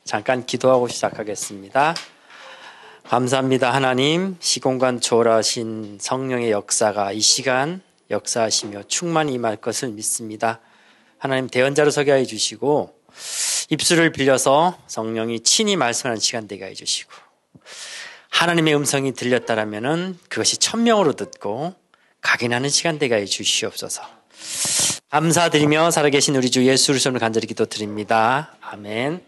잠깐 기도하고 시작하겠습니다. 감사합니다. 하나님, 시공간 초월하신 성령의 역사가 이 시간 역사하시며 충만히 임할 것을 믿습니다. 하나님, 대언자로 서게 해주시고 입술을 빌려서 성령이 친히 말씀하는 시간 되게 해주시고, 하나님의 음성이 들렸다라면 그것이 천명으로 듣고 각인하는 시간 되게 해주시옵소서. 감사드리며 살아계신 우리 주 예수 그리스도를 간절히 기도드립니다. 아멘.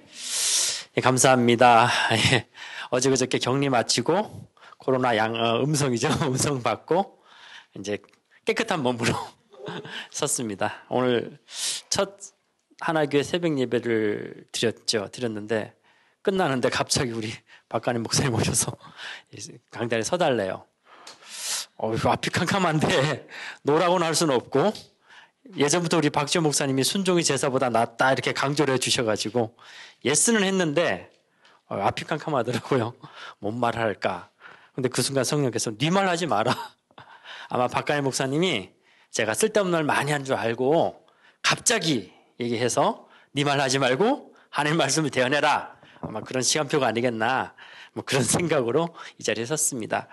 감사합니다. 어제 그저께 격리 마치고 코로나 음성이죠. 음성 받고 이제 깨끗한 몸으로 섰습니다. 오늘 첫 하나교회 새벽 예배를 드렸는데 끝나는데 갑자기 우리 박관임 목사님 오셔서 강단에 서달래요. 이거 앞이 캄캄한데 노라고는 할 수는 없고, 예전부터 우리 박지원 목사님이 순종이 제사보다 낫다 이렇게 강조를 해주셔가지고 예스는 했는데 앞이 캄캄하더라고요. 뭔 말을 할까. 근데 그 순간 성령께서 네 말 하지 마라. 아마 박가희 목사님이 제가 쓸데없는 말 많이 한 줄 알고 갑자기 얘기해서 네 말 하지 말고 하나님 말씀을 대언해라. 아마 그런 시간표가 아니겠나, 뭐 그런 생각으로 이 자리에 섰습니다.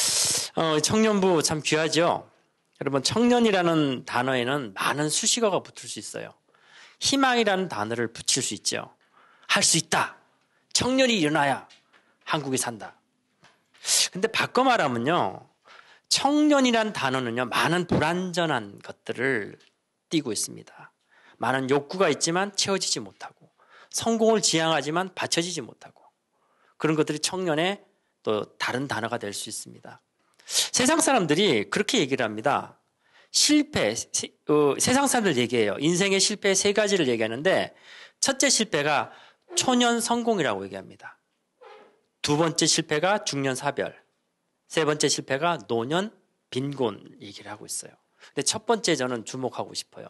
청년부 참 귀하죠. 여러분, 청년이라는 단어에는 많은 수식어가 붙을 수 있어요. 희망이라는 단어를 붙일 수 있죠. 할 수 있다. 청년이 일어나야 한국이 산다. 근데 바꿔 말하면요, 청년이란 단어는요, 많은 불완전한 것들을 띠고 있습니다. 많은 욕구가 있지만 채워지지 못하고, 성공을 지향하지만 받쳐지지 못하고, 그런 것들이 청년의 또 다른 단어가 될 수 있습니다. 세상 사람들이 그렇게 얘기를 합니다. 실패, 세상 사람들 얘기해요. 인생의 실패 세 가지를 얘기하는데, 첫째 실패가 초년 성공이라고 얘기합니다. 두 번째 실패가 중년 사별, 세 번째 실패가 노년 빈곤 얘기를 하고 있어요. 근데 첫 번째 저는 주목하고 싶어요.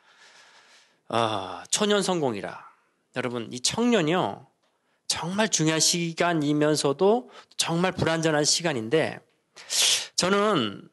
초년 성공이라. 여러분, 이 청년이요, 정말 중요한 시간이면서도 정말 불완전한 시간인데, 저는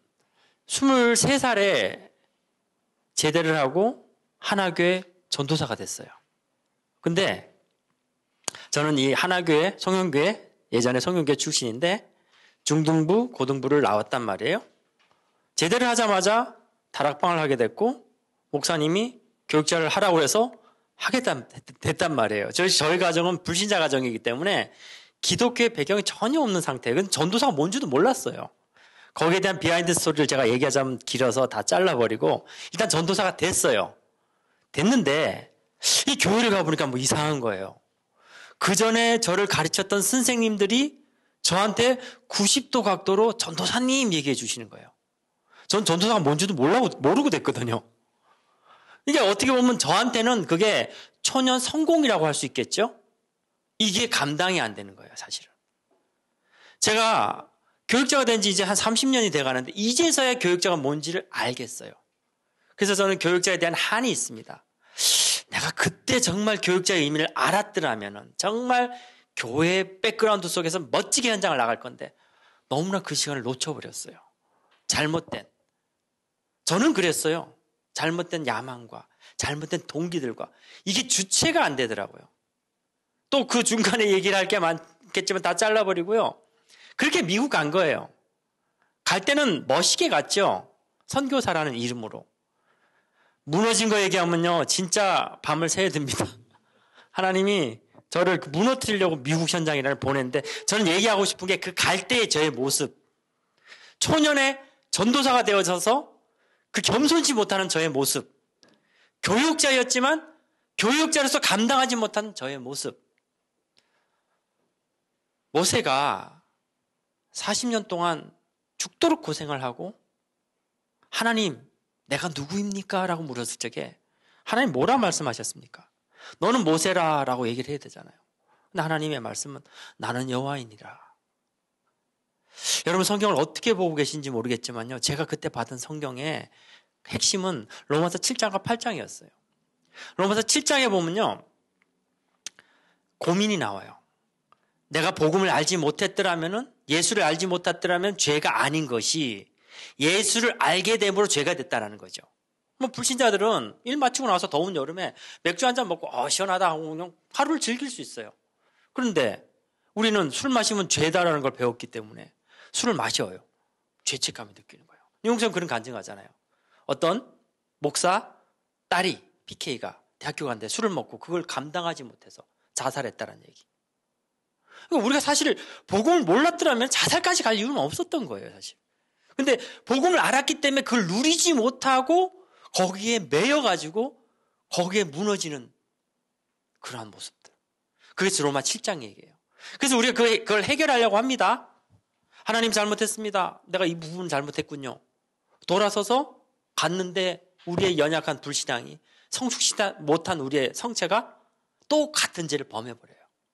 23살에 제대를 하고 하나교회 전도사가 됐어요. 근데 저는 이 하나교회, 성형교회, 예전에 성형교회 출신인데 중등부, 고등부를 나왔단 말이에요. 제대를 하자마자 다락방을 하게 됐고, 목사님이 교육자를 하라고 해서 하게 됐단 말이에요. 저희 가정은 불신자 가정이기 때문에 기독교의 배경이 전혀 없는 상태예요. 근데 전도사가 뭔지도 몰랐어요. 거기에 대한 비하인드 스토리를 제가 얘기하자면 길어서 다 잘라버리고, 일단 전도사가 됐어요. 됐는데 이 교회를 가보니까 뭐 이상한 거예요. 그 전에 저를 가르쳤던 선생님들이 저한테 90도 각도로 전도사님 얘기해 주시는 거예요. 전 전도사가 뭔지도 모르고 됐거든요. 이게 어떻게 보면 저한테는 그게 초년 성공이라고 할 수 있겠죠? 이게 감당이 안 되는 거예요, 사실은. 제가 교육자가 된 지 이제 한 30년이 돼 가는데 이제서야 교육자가 뭔지를 알겠어요. 그래서 저는 교육자에 대한 한이 있습니다. 내가 그때 정말 교육자의 의미를 알았더라면 정말 교회 백그라운드 속에서 멋지게 현장을 나갈 건데 너무나 그 시간을 놓쳐버렸어요. 잘못된, 저는 그랬어요. 잘못된 야망과 잘못된 동기들과 이게 주체가 안 되더라고요. 또 그 중간에 얘기를 할 게 많겠지만 다 잘라버리고요. 그렇게 미국 간 거예요. 갈 때는 멋있게 갔죠. 선교사라는 이름으로. 무너진 거 얘기하면요, 진짜 밤을 새야 됩니다. 하나님이 저를 무너뜨리려고 미국 현장이라를 보냈는데, 저는 얘기하고 싶은 게 그 갈 때의 저의 모습. 초년에 전도사가 되어져서 그 겸손치 못하는 저의 모습. 교육자였지만 교육자로서 감당하지 못한 저의 모습. 모세가 40년 동안 죽도록 고생을 하고, 하나님, 내가 누구입니까? 라고 물었을 적에 하나님 뭐라 말씀하셨습니까? 너는 모세라 라고 얘기를 해야 되잖아요. 근데 하나님의 말씀은 나는 여호와이니라. 여러분, 성경을 어떻게 보고 계신지 모르겠지만요, 제가 그때 받은 성경의 핵심은 로마서 7장과 8장이었어요. 로마서 7장에 보면요, 고민이 나와요. 내가 복음을 알지 못했더라면, 예수를 알지 못했더라면 죄가 아닌 것이 예수를 알게 됨으로 죄가 됐다라는 거죠. 뭐 불신자들은 일 마치고 나서 더운 여름에 맥주 한잔 먹고 시원하다 하고 그냥 하루를 즐길 수 있어요. 그런데 우리는 술 마시면 죄다라는 걸 배웠기 때문에 술을 마셔요. 죄책감이 느끼는 거예요. 용성 그런 간증하잖아요. 어떤 목사 딸이 PK가 대학교 갔는데 술을 먹고 그걸 감당하지 못해서 자살했다는 얘기. 그러니까 우리가 사실 복음을 몰랐더라면 자살까지 갈 이유는 없었던 거예요, 사실. 근데 복음을 알았기 때문에 그걸 누리지 못하고 거기에 매여가지고 거기에 무너지는 그러한 모습들. 그게 로마 7장 얘기예요. 그래서 우리가 그걸 해결하려고 합니다. 하나님 잘못했습니다. 내가 이 부분 잘못했군요. 돌아서서 갔는데 우리의 연약한 불신앙이 성숙시다 못한 우리의 성체가 또 같은 죄를 범해버려요.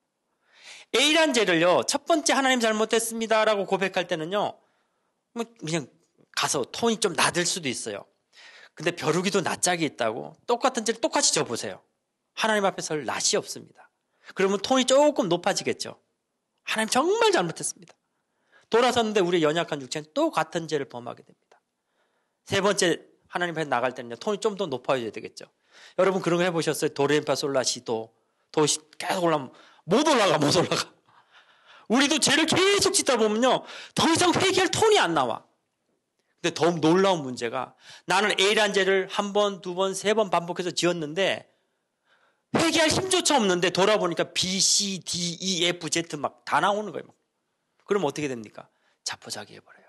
A란 죄를요, 첫 번째 하나님 잘못했습니다라고 고백할 때는요, 그냥 가서 톤이 좀 낮을 수도 있어요. 근데 벼룩이도 낯짝이 있다고 똑같은 죄를 똑같이 져보세요. 하나님 앞에 설 낯이 없습니다. 그러면 톤이 조금 높아지겠죠. 하나님 정말 잘못했습니다. 돌아섰는데 우리의 연약한 육체는 또 같은 죄를 범하게 됩니다. 세 번째 하나님 앞에 나갈 때는요, 톤이 좀 더 높아져야 되겠죠. 여러분 그런 거 해보셨어요? 도레미파솔라시도 계속 올라가면 못 올라가. 우리도 죄를 계속 짓다 보면요, 더 이상 회개할 톤이 안 나와. 근데 더 놀라운 문제가 나는 A란 죄를 한 번, 두 번, 세 번 반복해서 지었는데 회개할 힘조차 없는데 돌아보니까 B, C, D, E, F, Z 막 다 나오는 거예요. 그럼 어떻게 됩니까? 자포자기 해버려요.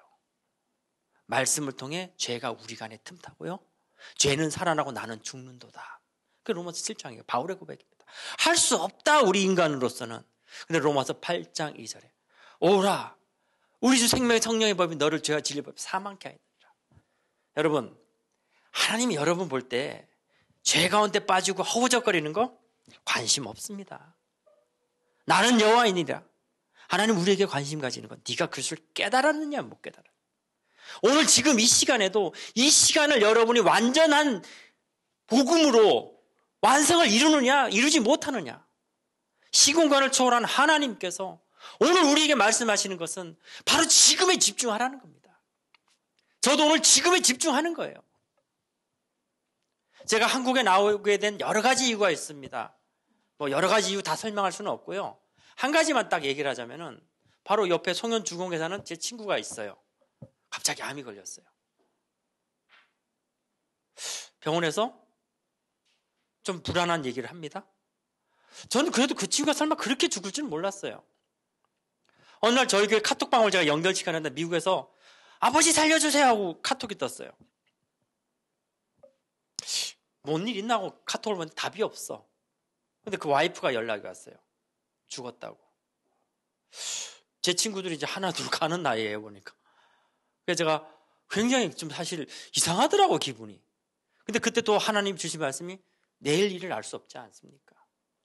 말씀을 통해 죄가 우리 간에 틈타고요. 죄는 살아나고 나는 죽는도다. 그게 로마서 7장이에요. 바울의 고백입니다. 할 수 없다, 우리 인간으로서는. 근데 로마서 8장 2절에 오라, 우리 주 생명의 성령의 법이 너를 죄와 진리의 법이 사망케 하였느니라. 여러분, 하나님이 여러분 볼 때 죄 가운데 빠지고 허우적거리는 거 관심 없습니다. 나는 여호와이니라. 하나님 우리에게 관심 가지는 건 네가 그것을 깨달았느냐 못 깨달았느냐. 오늘 지금 이 시간에도 이 시간을 여러분이 완전한 복음으로 완성을 이루느냐 이루지 못하느냐. 시공간을 초월한 하나님께서 오늘 우리에게 말씀하시는 것은 바로 지금에 집중하라는 겁니다. 저도 오늘 지금에 집중하는 거예요. 제가 한국에 나오게 된 여러 가지 이유가 있습니다. 여러 가지 이유 다 설명할 수는 없고요. 한 가지만 딱 얘기를 하자면은 바로 옆에 송현주공에 사는 제 친구가 있어요. 갑자기 암이 걸렸어요. 병원에서 좀 불안한 얘기를 합니다. 저는 그래도 그 친구가 설마 그렇게 죽을 줄은 몰랐어요. 어느 날 저희 교회 카톡방을 제가 연결시켰는데 미국에서 아버지 살려주세요 하고 카톡이 떴어요. 뭔 일 있나 하고 카톡을 보는데 답이 없어. 근데 그 와이프가 연락이 왔어요. 죽었다고. 제 친구들이 이제 하나 둘 가는 나이에요, 보니까. 그래서 제가 굉장히 좀 사실 이상하더라고, 기분이. 근데 그때 또 하나님 주신 말씀이 내일 일을 알 수 없지 않습니까?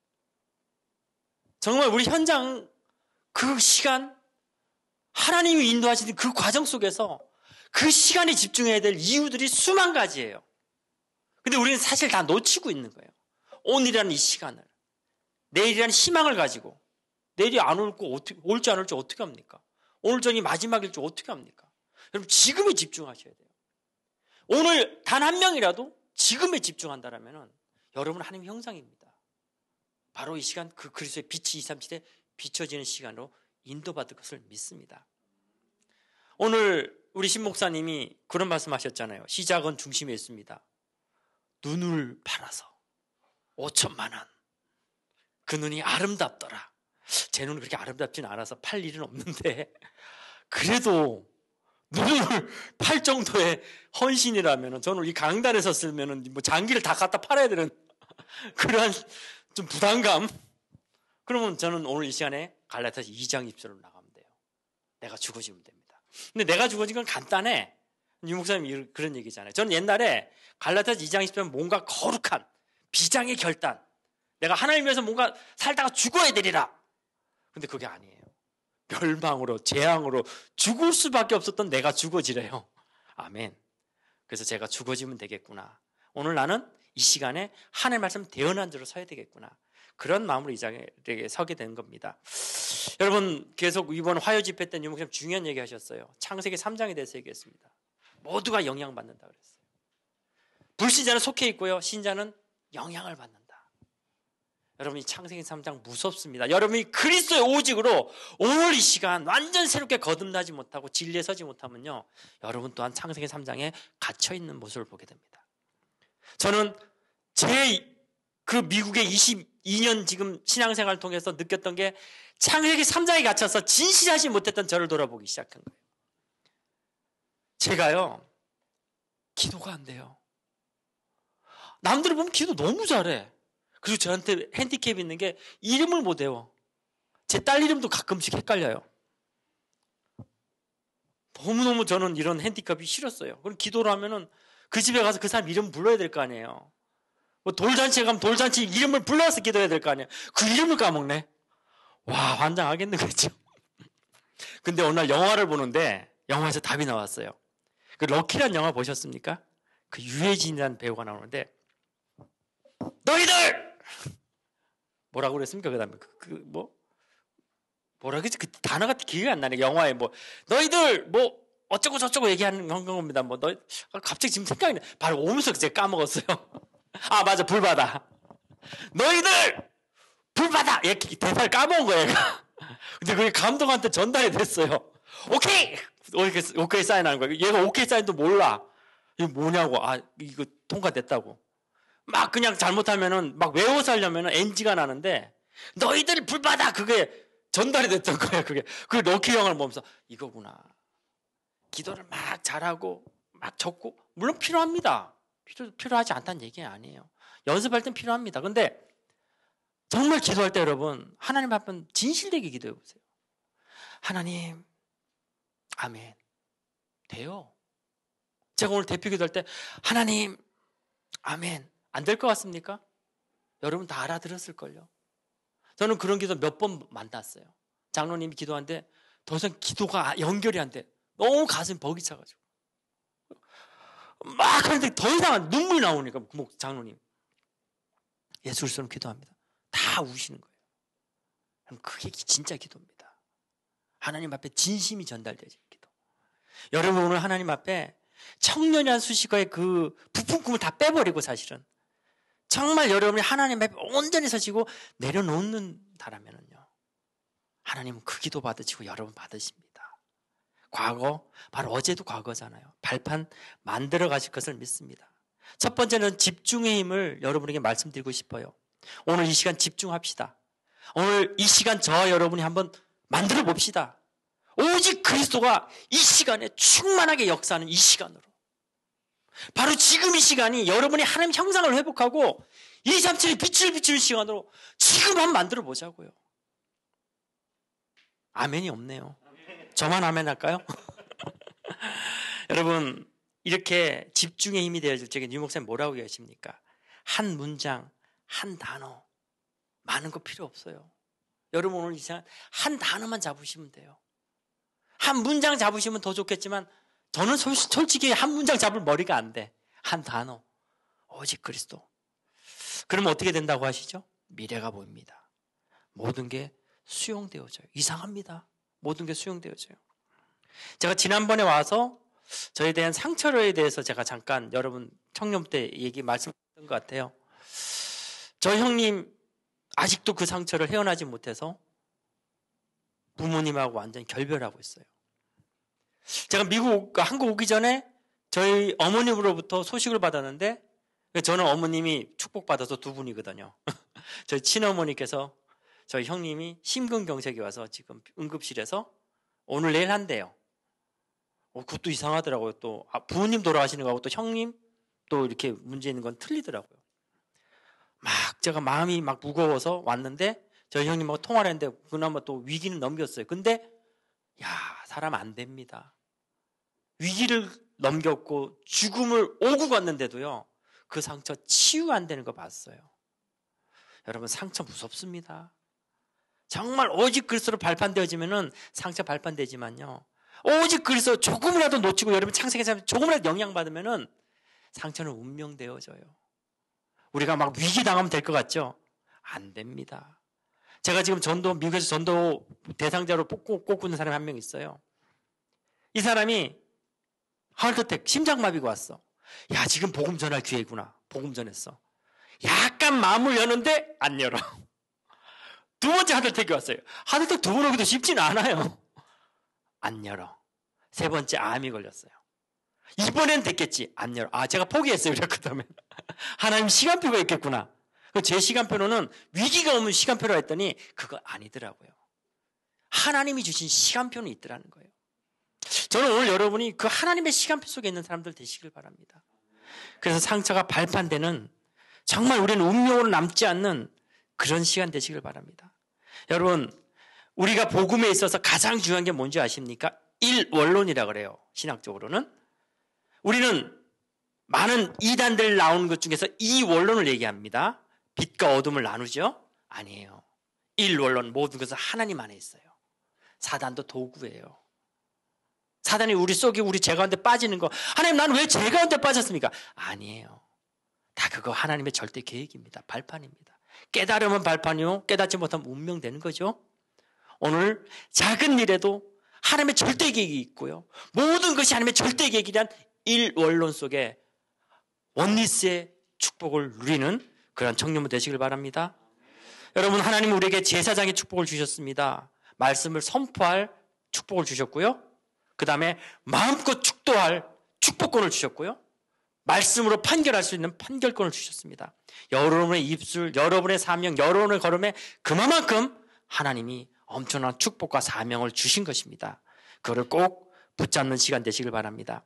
정말 우리 현장 그 시간, 하나님이 인도하시는 그 과정 속에서 그 시간에 집중해야 될 이유들이 수만 가지예요. 근데 우리는 사실 다 놓치고 있는 거예요. 오늘이라는 이 시간을. 내일이라는 희망을 가지고 내일이 안 올지 안 올지 어떻게 합니까? 오늘 전이 마지막일지 어떻게 합니까? 여러분 지금에 집중하셔야 돼요. 오늘 단 한 명이라도 지금에 집중한다면 여러분 하나님 형상입니다. 바로 이 시간 그 그리스도의 빛이 2, 3시대에 비춰지는 시간으로 인도받을 것을 믿습니다. 오늘 우리 신 목사님이 그런 말씀하셨잖아요. 시작은 중심에 있습니다. 눈을 팔아서 5천만 원. 그 눈이 아름답더라. 제 눈은 그렇게 아름답지는 않아서 팔 일은 없는데 그래도 눈을 팔 정도의 헌신이라면 저는 이 강단에 섰으면 뭐 장기를 다 갖다 팔아야 되는 그러한 좀 부담감. 그러면 저는 오늘 이 시간에 갈라디아서 2장 20절로 나가면 돼요. 내가 죽어지면 됩니다. 근데 내가 죽어진 건 간단해. 유 목사님이 그런 얘기잖아요. 저는 옛날에 갈라디아서 2장 20절은 뭔가 거룩한 비장의 결단. 내가 하나님 위해서 뭔가 살다가 죽어야 되리라. 근데 그게 아니에요. 멸망으로 재앙으로 죽을 수밖에 없었던 내가 죽어지래요. 아멘. 그래서 제가 죽어지면 되겠구나. 오늘 나는 이 시간에 하나님 말씀 대언한 자로 서야 되겠구나. 그런 마음으로 이 자리에 서게 된 겁니다. 여러분 계속 이번 화요 집회 때 유목사님 중요한 얘기 하셨어요. 창세기 3장에 대해서 얘기했습니다. 모두가 영향받는다 그랬어요. 불신자는 속해 있고요. 신자는 영향을 받는다. 여러분이 창세기 3장 무섭습니다. 여러분이 그리스도의 오직으로 오늘 이 시간 완전 새롭게 거듭나지 못하고 진리에 서지 못하면요, 여러분 또한 창세기 3장에 갇혀있는 모습을 보게 됩니다. 저는 그 미국의 22년 지금 신앙생활을 통해서 느꼈던 게 창세기 3장에 갇혀서 진실하지 못했던 저를 돌아보기 시작한 거예요. 제가요, 기도가 안 돼요. 남들을 보면 기도 너무 잘해. 그리고 저한테 핸디캡이 있는 게 이름을 못 외워. 제 딸 이름도 가끔씩 헷갈려요. 너무너무 저는 이런 핸디캡이 싫었어요. 그럼 기도를 하면은 그 집에 가서 그 사람 이름 불러야 될 거 아니에요. 뭐 돌잔치에 가면 돌잔치 이름을 불러서 기도해야 될 거 아니에요. 그 이름을 까먹네. 와, 환장하겠네, 그렇죠? 근데 어느 날 영화를 보는데 영화에서 답이 나왔어요. 그 럭키란 영화 보셨습니까? 그 유해진이라는 배우가 나오는데, 너희들! 뭐라고 그랬습니까? 그 다음에 뭐라 그랬지? 그 단어가 기억이 안 나네. 영화에 너희들 어쩌고 저쩌고 얘기하는 겁니다. 갑자기 지금 생각이 나. 바로 오면서 제가 까먹었어요. 아, 맞아. 불바다. 너희들! 불바다! 이렇게 대사를 까먹은 거예요, 얘가. 근데 그게 감독한테 전달이 됐어요. 오케이! 오케이 사인하는 거예요. 얘가 오케이 사인도 몰라. 이거 뭐냐고. 아, 이거 통과됐다고. 막 그냥 잘못하면은 막 외워서 하려면은 NG가 나는데, 너희들 불바다! 그게 전달이 됐던 거예요, 그게. 그 럭키 영화를 보면서 이거구나. 기도를 막 잘하고 막 적고, 물론 필요합니다. 필요하지 않다는 얘기 아니에요. 연습할 땐 필요합니다. 근데 정말 기도할 때 여러분, 하나님 앞에 진실되게 기도해 보세요. 하나님, 아멘. 돼요. 제가 오늘 대표 기도할 때 하나님, 아멘. 안 될 것 같습니까? 여러분 다 알아들었을걸요. 저는 그런 기도 몇 번 만났어요. 장로님이 기도하는데 더 이상 기도가 연결이 안 돼. 너무 가슴이 벅이 차가지고. 막 하는데 더 이상 눈물이 나오니까 장로님. 예수 그리스도는 기도합니다. 다 우시는 거예요. 그럼 그게 진짜 기도입니다. 하나님 앞에 진심이 전달되죠. 기도. 여러분 오늘 하나님 앞에 청년이라는 수식어의 그 부푼 꿈을 다 빼버리고 사실은 정말 여러분이 하나님 앞에 온전히 서시고 내려놓는다라면요, 하나님은 그 기도 받으시고 여러분 받으십니다. 과거, 바로 어제도 과거잖아요. 발판 만들어 가실 것을 믿습니다. 첫 번째는 집중의 힘을 여러분에게 말씀드리고 싶어요. 오늘 이 시간 집중합시다. 오늘 이 시간 저와 여러분이 한번 만들어 봅시다. 오직 그리스도가 이 시간에 충만하게 역사하는 이 시간으로. 바로 지금 이 시간이 여러분이 하나님 형상을 회복하고 237의 빛을 비추는 시간으로 지금 한번 만들어 보자고요. 아멘이 없네요. 저만 아멘 할까요? 여러분, 이렇게 집중의 힘이 되어줄 적에 유 목사님 뭐라고 계십니까? 한 문장, 한 단어, 많은 거 필요 없어요. 여러분 오늘 이 시간 한 단어만 잡으시면 돼요. 한 문장 잡으시면 더 좋겠지만 저는 솔직히 한 문장 잡을 머리가 안 돼. 한 단어, 오직 그리스도. 그러면 어떻게 된다고 하시죠? 미래가 보입니다. 모든 게 수용되어져요. 이상합니다. 모든 게 수용되어져요. 제가 지난번에 와서 저에 대한 상처에 대해서 제가 잠깐 여러분 청년 때 말씀드렸던 것 같아요. 저 형님 아직도 그 상처를 헤어나지 못해서 부모님하고 완전히 결별하고 있어요. 제가 한국 오기 전에 저희 어머님으로부터 소식을 받았는데, 저는 어머님이 축복받아서 두 분이거든요. 저희 친어머니께서 저희 형님이 심근경색이 와서 지금 응급실에서 오늘 내일 한대요. 그것도 이상하더라고요. 또 부모님 돌아가시는 거하고 또 형님 또 이렇게 문제 있는 건 틀리더라고요. 막 제가 마음이 막 무거워서 왔는데 저희 형님하고 통화를 했는데 그나마 또 위기는 넘겼어요. 근데 사람 안 됩니다. 위기를 넘겼고 죽음을 오고 갔는데도요, 그 상처 치유 안 되는 거 봤어요. 여러분 상처 무섭습니다. 정말 오직 그리스도로 발판되어지면은 상처 발판되지만요, 오직 그리스도 조금이라도 놓치고 여러분 창세기 조금이라도 영향받으면은 상처는 운명되어져요. 우리가 막 위기 당하면 될 것 같죠? 안 됩니다. 제가 지금 미국에서 전도 대상자로 꼽고 있는 사람이 한 명 있어요. 이 사람이 하트어택, 심장마비가 왔어. 지금 복음 전할 기회구나. 복음 전했어. 약간 마음을 여는데 안 열어. 두 번째 하늘택이 왔어요. 하늘택 두 번 오기도 쉽지는 않아요. 안 열어. 세 번째 암이 걸렸어요. 이번엔 됐겠지. 안 열어. 제가 포기했어요. 그랬거든요. 하나님 시간표가 있겠구나. 제 시간표로는 위기가 오면 시간표라 했더니 그거 아니더라고요. 하나님이 주신 시간표는 있더라는 거예요. 저는 오늘 여러분이 그 하나님의 시간표 속에 있는 사람들 되시길 바랍니다. 그래서 상처가 발판되는 정말 우리는 운명으로 남지 않는 그런 시간 되시길 바랍니다. 여러분, 우리가 복음에 있어서 가장 중요한 게 뭔지 아십니까? 일원론이라고 그래요. 신학적으로는. 우리는 많은 이단들 나오는 것 중에서 이원론을 얘기합니다. 빛과 어둠을 나누죠? 아니에요. 일원론, 모든 것은 하나님 안에 있어요. 사단도 도구예요. 사단이 우리 속에 우리 죄 가운데 빠지는 거, 하나님 나는 왜 죄 가운데 빠졌습니까? 아니에요. 다 그거 하나님의 절대 계획입니다. 발판입니다. 깨달으면 발판이요, 깨닫지 못하면 운명되는 거죠. 오늘 작은 일에도 하나님의 절대 계획이 있고요, 모든 것이 하나님의 절대 계획이란 일원론 속에 원리스의 축복을 누리는 그런 청년분 되시길 바랍니다. 여러분, 하나님은 우리에게 제사장의 축복을 주셨습니다. 말씀을 선포할 축복을 주셨고요, 그 다음에 마음껏 축도할 축복권을 주셨고요, 말씀으로 판결할 수 있는 판결권을 주셨습니다. 여러분의 입술, 여러분의 사명, 여러분의 걸음에 그만큼 하나님이 엄청난 축복과 사명을 주신 것입니다. 그거를 꼭 붙잡는 시간 되시길 바랍니다.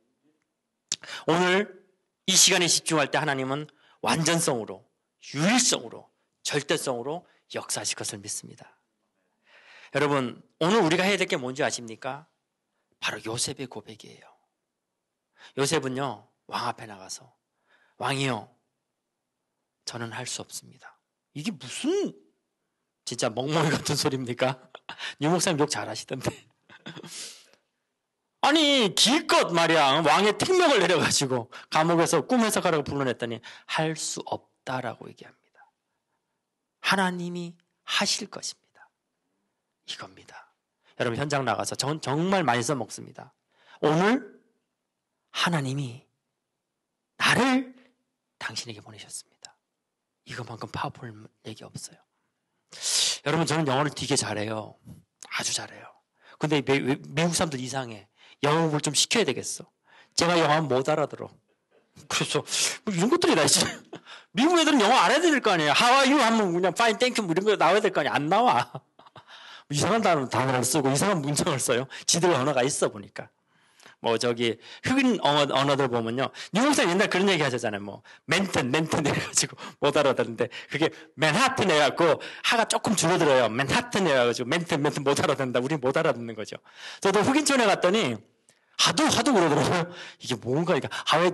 오늘 이 시간에 집중할 때 하나님은 완전성으로, 유일성으로, 절대성으로 역사하실 것을 믿습니다. 여러분, 오늘 우리가 해야 될 게 뭔지 아십니까? 바로 요셉의 고백이에요. 요셉은요, 왕 앞에 나가서 왕이요, 저는 할 수 없습니다. 이게 무슨 진짜 멍멍이 같은 소리입니까? 유 목사님 욕 잘하시던데. 아니, 기껏 말이야 왕의 특명을 내려가지고 감옥에서 꿈 해석하라고 불러냈더니 할 수 없다라고 얘기합니다. 하나님이 하실 것입니다. 이겁니다. 여러분, 현장 나가서 정말 많이 써먹습니다. 오늘 하나님이 나를 당신에게 보내셨습니다. 이것만큼 파워풀 얘기 없어요. 여러분, 저는 영어를 되게 잘해요. 아주 잘해요. 근데 미국 사람들 이상해. 영어 공부를 좀 시켜야 되겠어. 제가 영어 하면 못 알아들어. 그래서 뭐 이런 것들이 다 있어. 미국 애들은 영어 알아야 될 거 아니에요. How are you 하면 그냥 fine, thank you 뭐 이런 거 나와야 될 거 아니에요. 안 나와. 이상한 단어를 쓰고 이상한 문장을 써요. 지들 언어가 있어 보니까. 흑인 언어들 보면요, 뉴욕사 옛날 그런 얘기 하셨잖아요. 맨튼 해가지고 못 알아듣는데, 그게 맨하튼 해갖고, 하가 조금 줄어들어요. 맨하튼 해가지고, 맨튼 못 알아듣는다. 우리 못 알아듣는 거죠. 저도 흑인촌에 갔더니, 하도 그러더라고요. 이게 뭔가, 하와이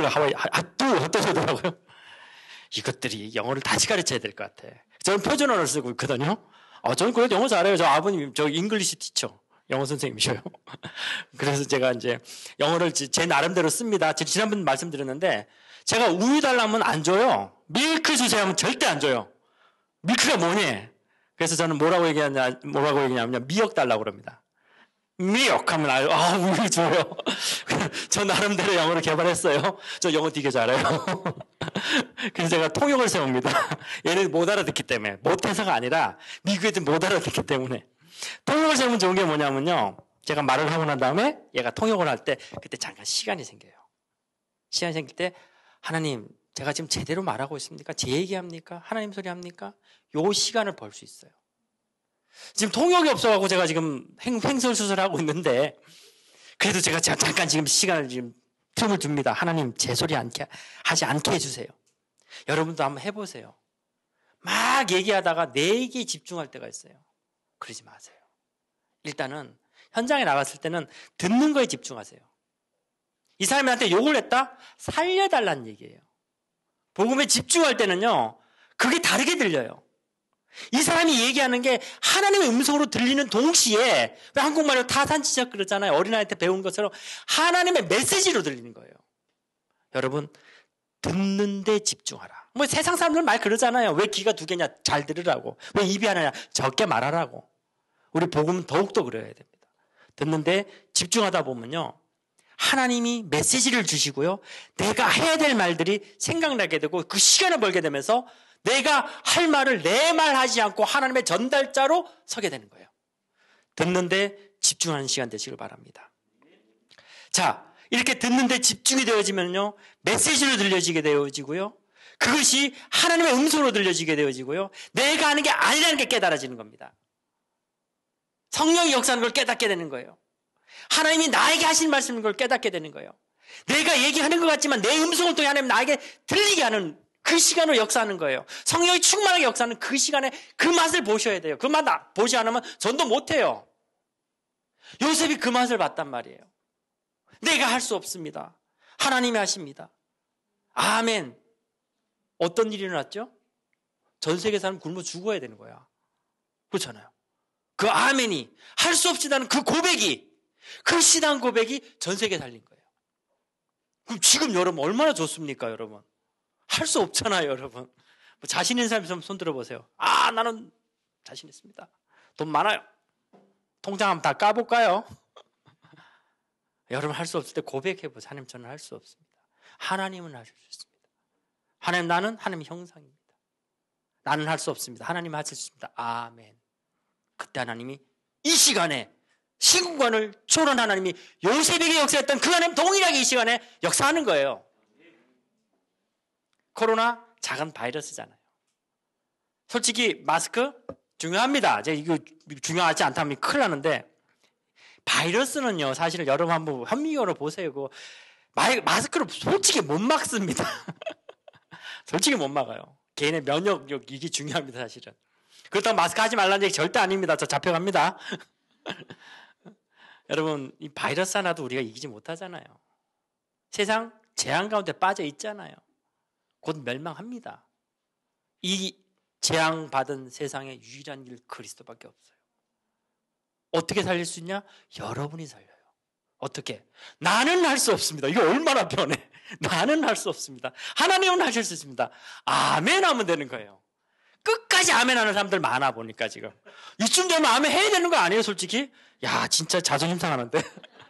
하더라고요. 이것들이 영어를 다시 가르쳐야 될 것 같아. 저는 표준어를 쓰고 있거든요. 저는 그래도 영어 잘해요. 저 아버님, 잉글리시 티처. 영어 선생님이셔요. 그래서 제가 이제 영어를 제 나름대로 씁니다. 제가 지난번 말씀드렸는데, 제가 우유 달라면 안 줘요. 밀크 주세요 하면 절대 안 줘요. 밀크가 뭐니? 그래서 저는 뭐라고 얘기하냐면 미역 달라고 그럽니다. 미역 하면 우유 줘요. 저 나름대로 영어를 개발했어요. 저 영어 되게 잘해요. 그래서 제가 통역을 세웁니다. 얘는 못 알아듣기 때문에. 못해서가 아니라 미국 애들 못 알아듣기 때문에. 통역을 세우면 좋은 게 뭐냐면요, 제가 말을 하고 난 다음에 얘가 통역을 할 때 그때 잠깐 시간이 생겨요. 시간이 생길 때, 하나님, 제가 지금 제대로 말하고 있습니까? 제 얘기합니까? 하나님 소리 합니까? 요 시간을 벌 수 있어요. 지금 통역이 없어가지고 제가 지금 횡설수설하고 있는데, 그래도 제가 잠깐 지금 시간을 지금 틈을 줍니다. 하나님, 제 소리 하지 않게 해주세요. 여러분도 한번 해보세요. 막 얘기하다가 내 얘기에 집중할 때가 있어요. 그러지 마세요. 일단은 현장에 나갔을 때는 듣는 거에 집중하세요. 이 사람이 나한테 욕을 했다? 살려달라는 얘기예요. 복음에 집중할 때는요, 그게 다르게 들려요. 이 사람이 얘기하는 게 하나님의 음성으로 들리는 동시에, 왜 한국말로 타산지적 그러잖아요. 어린아이한테 배운 것처럼 하나님의 메시지로 들리는 거예요. 여러분, 듣는 데 집중하라. 세상 사람들은 말 그러잖아요. 왜 귀가 두 개냐? 잘 들으라고. 왜 입이 하나냐? 적게 말하라고. 우리 복음은 더욱더 그래야 됩니다. 듣는데 집중하다 보면요, 하나님이 메시지를 주시고요, 내가 해야 될 말들이 생각나게 되고 그 시간을 벌게 되면서 내가 할 말을 내 말 하지 않고 하나님의 전달자로 서게 되는 거예요. 듣는데 집중하는 시간 되시길 바랍니다. 자, 이렇게 듣는데 집중이 되어지면요, 메시지로 들려지게 되어지고요, 그것이 하나님의 음성으로 들려지게 되어지고요, 내가 하는 게 아니라는 게 깨달아지는 겁니다. 성령이 역사하는 걸 깨닫게 되는 거예요. 하나님이 나에게 하신 말씀인 걸 깨닫게 되는 거예요. 내가 얘기하는 것 같지만 내 음성을 통해 하나님 나에게 들리게 하는 그 시간으로 역사하는 거예요. 성령이 충만하게 역사하는 그 시간에 그 맛을 보셔야 돼요. 그 맛 보지 않으면 전도 못해요. 요셉이 그 맛을 봤단 말이에요. 내가 할 수 없습니다. 하나님이 하십니다. 아멘. 어떤 일이 일어났죠? 전 세계 사람 굶어 죽어야 되는 거야. 그렇잖아요. 그 아멘이, 할 수 없지다는 그 고백이, 그 신앙 고백이 전 세계 살린 거예요. 그럼 지금 여러분 얼마나 좋습니까, 여러분? 할 수 없잖아요, 여러분. 뭐 자신 있는 사람 있으면 손 들어보세요. 아, 나는 자신 있습니다. 돈 많아요. 통장 한번 다 까볼까요? 여러분 할 수 없을 때 고백해보세요. 하나님, 저는 할 수 없습니다. 하나님은 하실 수 있습니다. 하나님, 나는 하나님의 형상입니다. 나는 할 수 없습니다. 하나님은 하실 수 있습니다. 아멘. 그때 하나님이 이 시간에 시공간을 초월한 하나님이 요셉에게 역사했던 그 하나님 동일하게 이 시간에 역사하는 거예요. 코로나 작은 바이러스잖아요. 솔직히 마스크 중요합니다. 제가 이거 중요하지 않다면 큰일 나는데, 바이러스는요, 사실은 여러분 한번 현미경으로 보세요. 그 마스크로 솔직히 못 막습니다. 솔직히 못 막아요. 개인의 면역력, 이게 중요합니다, 사실은. 그렇다고 마스크 하지 말라는 얘기 절대 아닙니다. 저 잡혀갑니다. 여러분, 이 바이러스 하나도 우리가 이기지 못하잖아요. 세상 재앙 가운데 빠져 있잖아요. 곧 멸망합니다. 이 재앙받은 세상의 유일한 길 그리스도밖에 없어요. 어떻게 살릴 수 있냐? 여러분이 살려요. 어떻게? 나는 할 수 없습니다. 이거 얼마나 편해. 나는 할 수 없습니다. 하나님은 하실 수 있습니다. 아멘 하면 되는 거예요. 끝까지 아멘 하는 사람들 많아 보니까 지금. 이쯤 되면 아멘 해야 되는 거 아니에요, 솔직히? 야, 진짜 자존심 상하는데.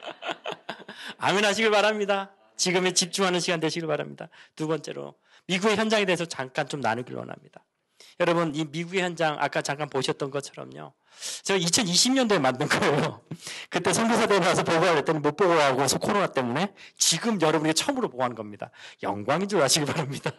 아멘 하시길 바랍니다. 지금에 집중하는 시간 되시길 바랍니다. 두 번째로, 미국의 현장에 대해서 잠깐 좀 나누길 원합니다. 여러분, 이 미국의 현장 아까 잠깐 보셨던 것처럼요, 제가 2020년도에 만든 거예요. 그때 선교사대회 가서 보고를 했더니 못 보고하고 코로나 때문에 지금 여러분이 처음으로 보고하는 겁니다. 영광인 줄 아시기 바랍니다.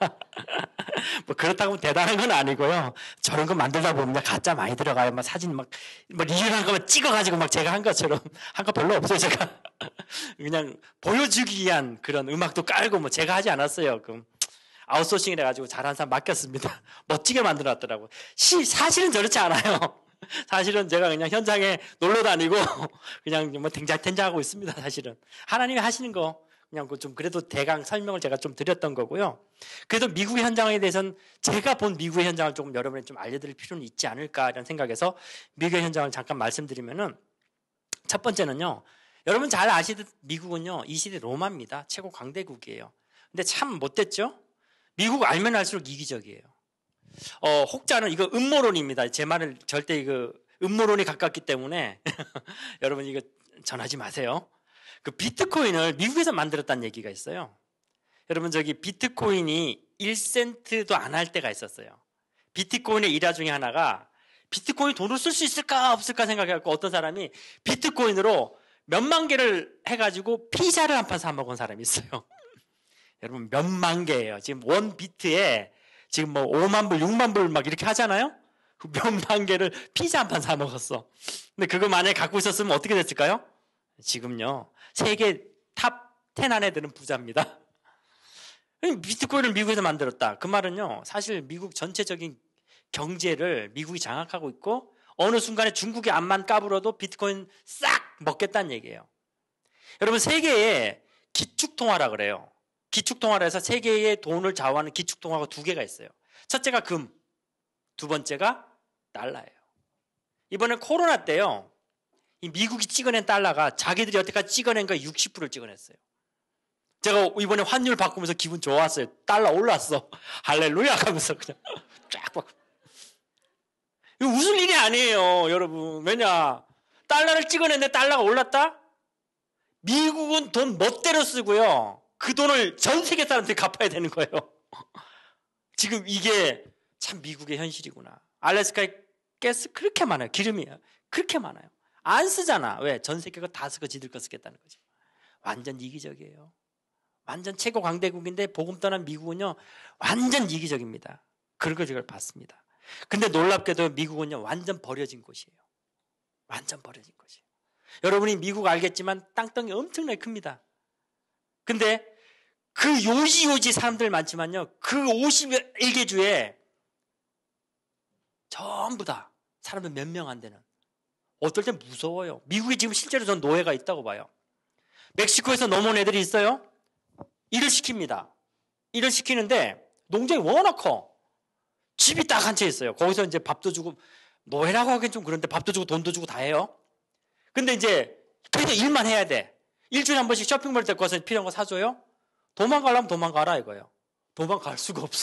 뭐 그렇다고 대단한 건 아니고요. 저런 거 만들다 보면 가짜 많이 들어가요. 막 사진 막 리얼한 거만 찍어가지고 막 제가 한 것처럼 한 거 별로 없어요. 제가 그냥 보여주기 위한 그런 음악도 깔고 뭐 제가 하지 않았어요. 그럼 아웃소싱을 해가지고 잘하는 사람 맡겼습니다. 멋지게 만들어놨더라고요. 사실은 저렇지 않아요. 사실은 제가 그냥 현장에 놀러 다니고 그냥 뭐 탱자하고 있습니다. 사실은 하나님이 하시는 거 그냥 좀 그래도 대강 설명을 제가 좀 드렸던 거고요. 그래도 미국의 현장에 대해서는 제가 본 미국의 현장을 조금 여러분이 좀 알려드릴 필요는 있지 않을까 이런 생각에서 미국의 현장을 잠깐 말씀드리면은, 첫 번째는요, 여러분 잘 아시듯 미국은요 이 시대 로마입니다. 최고 강대국이에요. 근데 참 못됐죠? 미국 알면 알수록 이기적이에요. 혹자는 이거 음모론입니다. 제 말을 절대 이거 음모론이 가깝기 때문에 여러분 이거 전하지 마세요. 그 비트코인을 미국에서 만들었다는 얘기가 있어요. 여러분 저기 비트코인이 1센트도 안 할 때가 있었어요. 비트코인의 일화 중에 하나가 비트코인 돈을 쓸 수 있을까 없을까 생각해갖고 어떤 사람이 비트코인으로 몇만 개를 해가지고 피자를 한 판 사 먹은 사람이 있어요. 여러분 몇만 개예요. 지금 원 비트에 지금 뭐 5만 불, 6만 불 막 이렇게 하잖아요. 그 몇만 개를 피자 한 판 사 먹었어. 근데 그거 만약에 갖고 있었으면 어떻게 됐을까요? 지금요 세계 탑 10 안에 드는 부자입니다. 비트코인을 미국에서 만들었다. 그 말은요 사실 미국 전체적인 경제를 미국이 장악하고 있고 어느 순간에 중국이 앞만 까불어도 비트코인 싹 먹겠다는 얘기예요. 여러분 세계에 기축통화라 그래요. 기축통화라 해서 세계의 돈을 좌우하는 기축통화가 두 개가 있어요. 첫째가 금, 두 번째가 달러예요. 이번에 코로나 때요, 이 미국이 찍어낸 달러가 자기들이 여태까지 찍어낸 거 60%를 찍어냈어요. 제가 이번에 환율 바꾸면서 기분 좋았어요. 달러 올랐어. 할렐루야 하면서 그냥 쫙 바꾸. 이거 웃을 일이 아니에요, 여러분. 왜냐? 달러를 찍어냈는데 달러가 올랐다? 미국은 돈 멋대로 쓰고요. 그 돈을 전 세계 사람들이 갚아야 되는 거예요. 지금 이게 참 미국의 현실이구나. 알래스카에 가스 그렇게 많아요. 기름이 그렇게 많아요. 안 쓰잖아. 왜? 전 세계가 다 쓰고 지들 거 쓰겠다는 거죠. 완전 이기적이에요. 완전 최고 강대국인데 복음 떠난 미국은요 완전 이기적입니다. 그걸 받습니다. 근데 놀랍게도 미국은요 완전 버려진 곳이에요. 완전 버려진 곳이에요. 여러분이 미국 알겠지만 땅덩이 엄청나게 큽니다. 근데 그 요지요지 사람들 많지만요 그 51개 주에 전부 다 사람들 몇 명 안 되는, 어떨 땐 무서워요. 미국에 지금 실제로 전 노예가 있다고 봐요. 멕시코에서 넘어온 애들이 있어요. 일을 시킵니다. 일을 시키는데 농장이 워낙 커. 집이 딱 한 채 있어요. 거기서 이제 밥도 주고, 노예라고 하기엔 좀 그런데 밥도 주고 돈도 주고 다 해요. 근데 이제 그래도 일만 해야 돼. 일주일에 한 번씩 쇼핑몰 데리고 와서 필요한 거 사줘요. 도망가려면 도망가라 이거예요. 도망갈 수가 없어.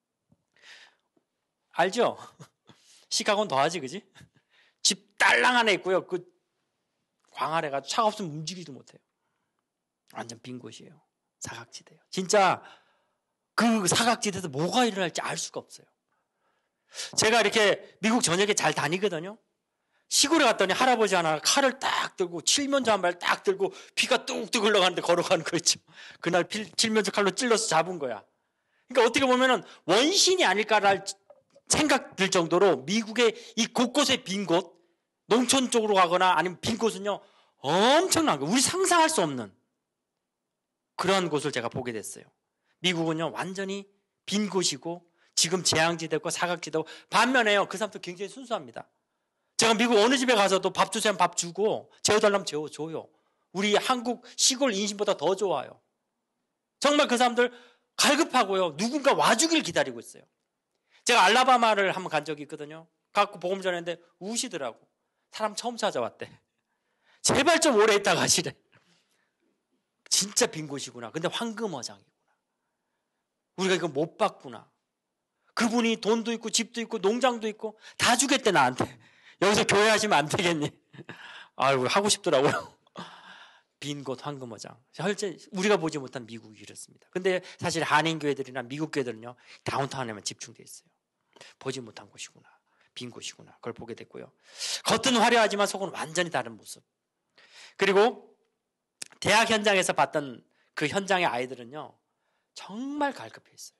알죠? 시카고는 더하지, 그지? 집 딸랑 안에 있고요. 그 광활해가 차가 없으면 움직이지도 못해요. 완전 빈 곳이에요. 사각지대요. 진짜 그 사각지대에서 뭐가 일어날지 알 수가 없어요. 제가 이렇게 미국 전역에 잘 다니거든요. 시골에 갔더니 할아버지 하나 칼을 딱 들고 칠면조 한 발 딱 들고 피가 뚝뚝 흘러가는데 걸어가는 거 있죠. 그날 칠면조 칼로 찔러서 잡은 거야. 그러니까 어떻게 보면은 원신이 아닐까랄 생각 들 정도로 미국의 이 곳곳에 빈 곳, 농촌 쪽으로 가거나 아니면 빈 곳은요 엄청난 거, 우리 상상할 수 없는 그런 곳을 제가 보게 됐어요. 미국은요 완전히 빈 곳이고 지금 재앙지대고 사각지대고, 반면에요 그 사람도 굉장히 순수합니다. 제가 미국 어느 집에 가서도 밥 주세요 하면 밥 주고, 재워달라면 재워줘요. 우리 한국 시골 인심보다 더 좋아요. 정말 그 사람들 갈급하고요 누군가 와주길 기다리고 있어요. 제가 알라바마를 한번 간 적이 있거든요. 갖고 복음 전했는데 우시더라고. 사람 처음 찾아왔대. 제발 좀 오래 있다 가시래. 진짜 빈 곳이구나. 근데 황금어장이구나. 우리가 이거 못 봤구나. 그분이 돈도 있고 집도 있고 농장도 있고 다 주겠대 나한테. 여기서 교회 하시면 안 되겠니? 아이고 하고 싶더라고요. 빈 곳 황금어장. 실제 우리가 보지 못한 미국이 이렇습니다. 근데 사실 한인교회들이나 미국 교회들은요 다운타운에만 집중되어 있어요. 보지 못한 곳이구나. 빈 곳이구나. 그걸 보게 됐고요. 겉은 화려하지만 속은 완전히 다른 모습. 그리고 대학 현장에서 봤던 그 현장의 아이들은요 정말 갈급해 있어요.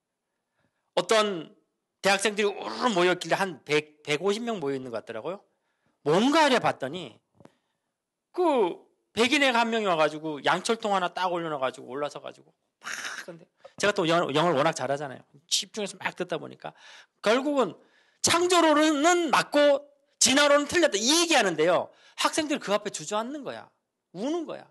어떤 대학생들이 우르르 모였길래 한 150명 모여 있는 것 같더라고요. 뭔가 하려 봤더니 그 백인애가 한 명이 와가지고 양철통 하나 딱 올려놔가지고 올라서가지고 막, 근데 제가 또 영어를 워낙 잘하잖아요. 집중해서 막 듣다 보니까 결국은 창조로는 맞고 진화로는 틀렸다 이 얘기하는데요. 학생들이 그 앞에 주저앉는 거야. 우는 거야.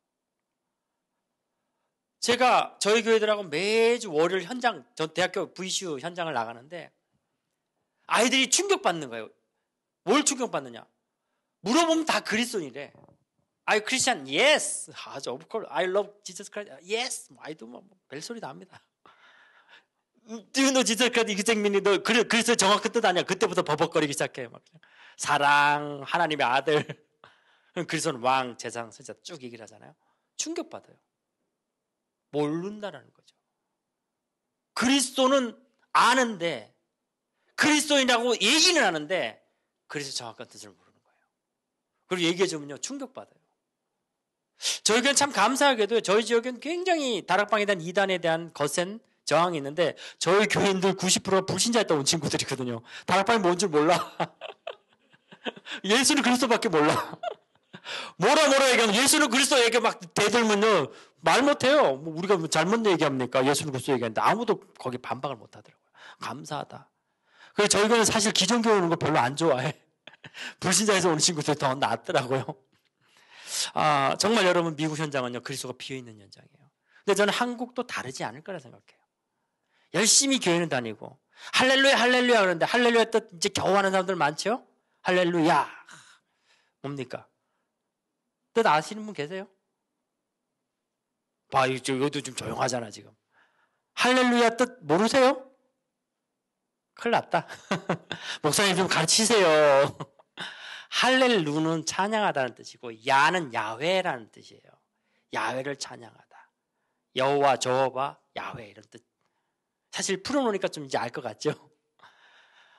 제가 저희 교회들하고 매주 월요일 현장, 전 대학교 VCU 현장을 나가는데 아이들이 충격받는 거예요. 뭘 충격받느냐? 물어보면 다 그리스도인이래. Are you Christian? Yes. Of course. I love Jesus Christ. Yes. I do. 벨소리 다 합니다. Do you know Jesus Christ? 이기생민이 너 그리스도의 정확한 뜻 아니야? 그때부터 버벅거리기 시작해. 막 사랑, 하나님의 아들. 그리스도는 왕, 재상, 선자 쭉 얘기를 하잖아요. 충격받아요. 모른다라는 거죠. 그리스도는 아는데, 그리스도인이라고 얘기는 하는데 그리스도 정확한 뜻을 모르는 거예요. 그리고 얘기해주면요 충격받아요. 저희 교회는 참 감사하게도 저희 지역엔 굉장히 다락방에 대한 이단에 대한 거센 저항이 있는데 저희 교인들 90%가 불신자였다 온 친구들이거든요. 다락방이 뭔 줄 몰라. 예수는 그리스도밖에 몰라. 뭐라 얘기하면 예수는 그리스도 얘기 막 대들면요 말 못해요. 뭐 우리가 뭐 잘못 얘기합니까? 예수는 그리스도 얘기하는데 아무도 거기 반박을 못 하더라고요. 감사하다. 그래서 저희 교회는 사실 기존교회 오는 거 별로 안 좋아해. 불신자에서 오는 친구들이 더 낫더라고요. 아, 정말 여러분 미국 현장은요 그리스도가 비어있는 현장이에요. 근데 저는 한국도 다르지 않을 거라 생각해요. 열심히 교회는 다니고 할렐루야 할렐루야 그러는데 할렐루야 뜻 이제 겨우 하는 사람들 많죠? 할렐루야 뭡니까? 뜻 아시는 분 계세요? 봐, 여기도 좀 조용하잖아 지금. 할렐루야 뜻 모르세요? 큰일 났다. 목사님 좀 가르치세요. 할렐루는 찬양하다는 뜻이고 야는 야훼라는 뜻이에요. 야훼를 찬양하다. 여호와 저호와 야훼 이런 뜻. 사실 풀어놓으니까 좀 이제 알 것 같죠?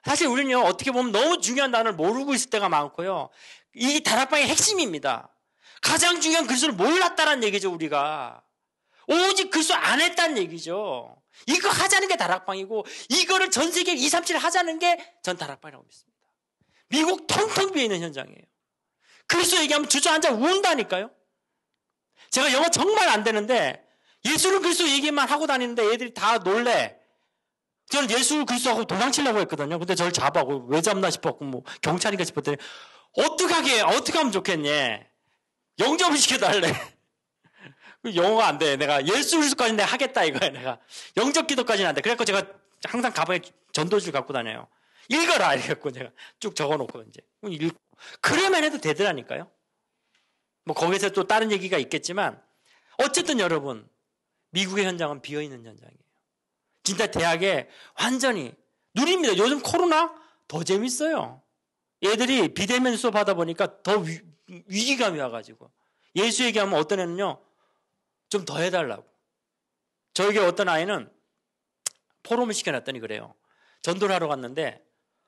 사실 우리는요, 어떻게 보면 너무 중요한 단어를 모르고 있을 때가 많고요. 이 다락방의 핵심입니다. 가장 중요한 그리스도를 몰랐다는 얘기죠, 우리가. 오직 그리스도 안 했다는 얘기죠. 이거 하자는 게 다락방이고, 이거를 전 세계 237 하자는 게 전 다락방이라고 믿습니다. 미국 텅텅 비어있는 현장이에요. 그리스도 얘기하면 주저앉아 운다니까요. 제가 영어 정말 안 되는데 예수를 그리스도 얘기만 하고 다니는데 애들이 다 놀래. 저는 예수를 그리스도하고 도망치려고 했거든요. 근데 저를 잡아고 왜 잡나 싶었고 뭐 경찰인가 싶었더니 어떻게 하면 좋겠니? 영접을 시켜달래. 영어가 안 돼. 내가 예수 그리스도까지 내가 하겠다 이거야. 내가 영접 기도까지는 안 돼. 그래갖고 제가 항상 가방에 전도지를 갖고 다녀요. 읽어라 이래갖고 제가 쭉 적어놓고 이제 읽고 그러면 해도 되더라니까요. 뭐 거기서 또 다른 얘기가 있겠지만 어쨌든 여러분 미국의 현장은 비어있는 현장이에요. 진짜 대학에 완전히 누립니다. 요즘 코로나 더 재밌어요. 얘들이 비대면 수업하다 보니까 더 위기감이 와가지고 예수 얘기하면 어떤 애는요 좀 더 해달라고. 저에게 어떤 아이는 포럼을 시켜놨더니 그래요. 전도를 하러 갔는데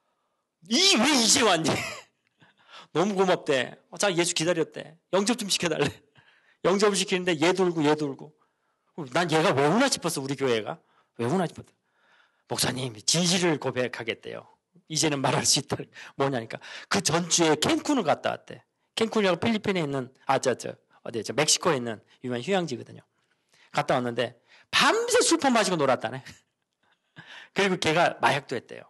왜 이제 왔니? 너무 고맙대. 자, 예수 기다렸대. 영접 좀 시켜달래. 영접을 시키는데 얘도 울고. 난 얘가 왜 우나 싶었어, 우리 교회가. 왜 우나 싶었어. 목사님, 진실을 고백하겠대요. 이제는 말할 수 있다. 뭐냐니까. 그 전주에 캔쿤을 갔다 왔대. 캔쿤이라고 필리핀에 있는, 어디죠? 멕시코에 있는 유명한 휴양지거든요. 갔다 왔는데, 밤새 술판 마시고 놀았다네. 그리고 걔가 마약도 했대요.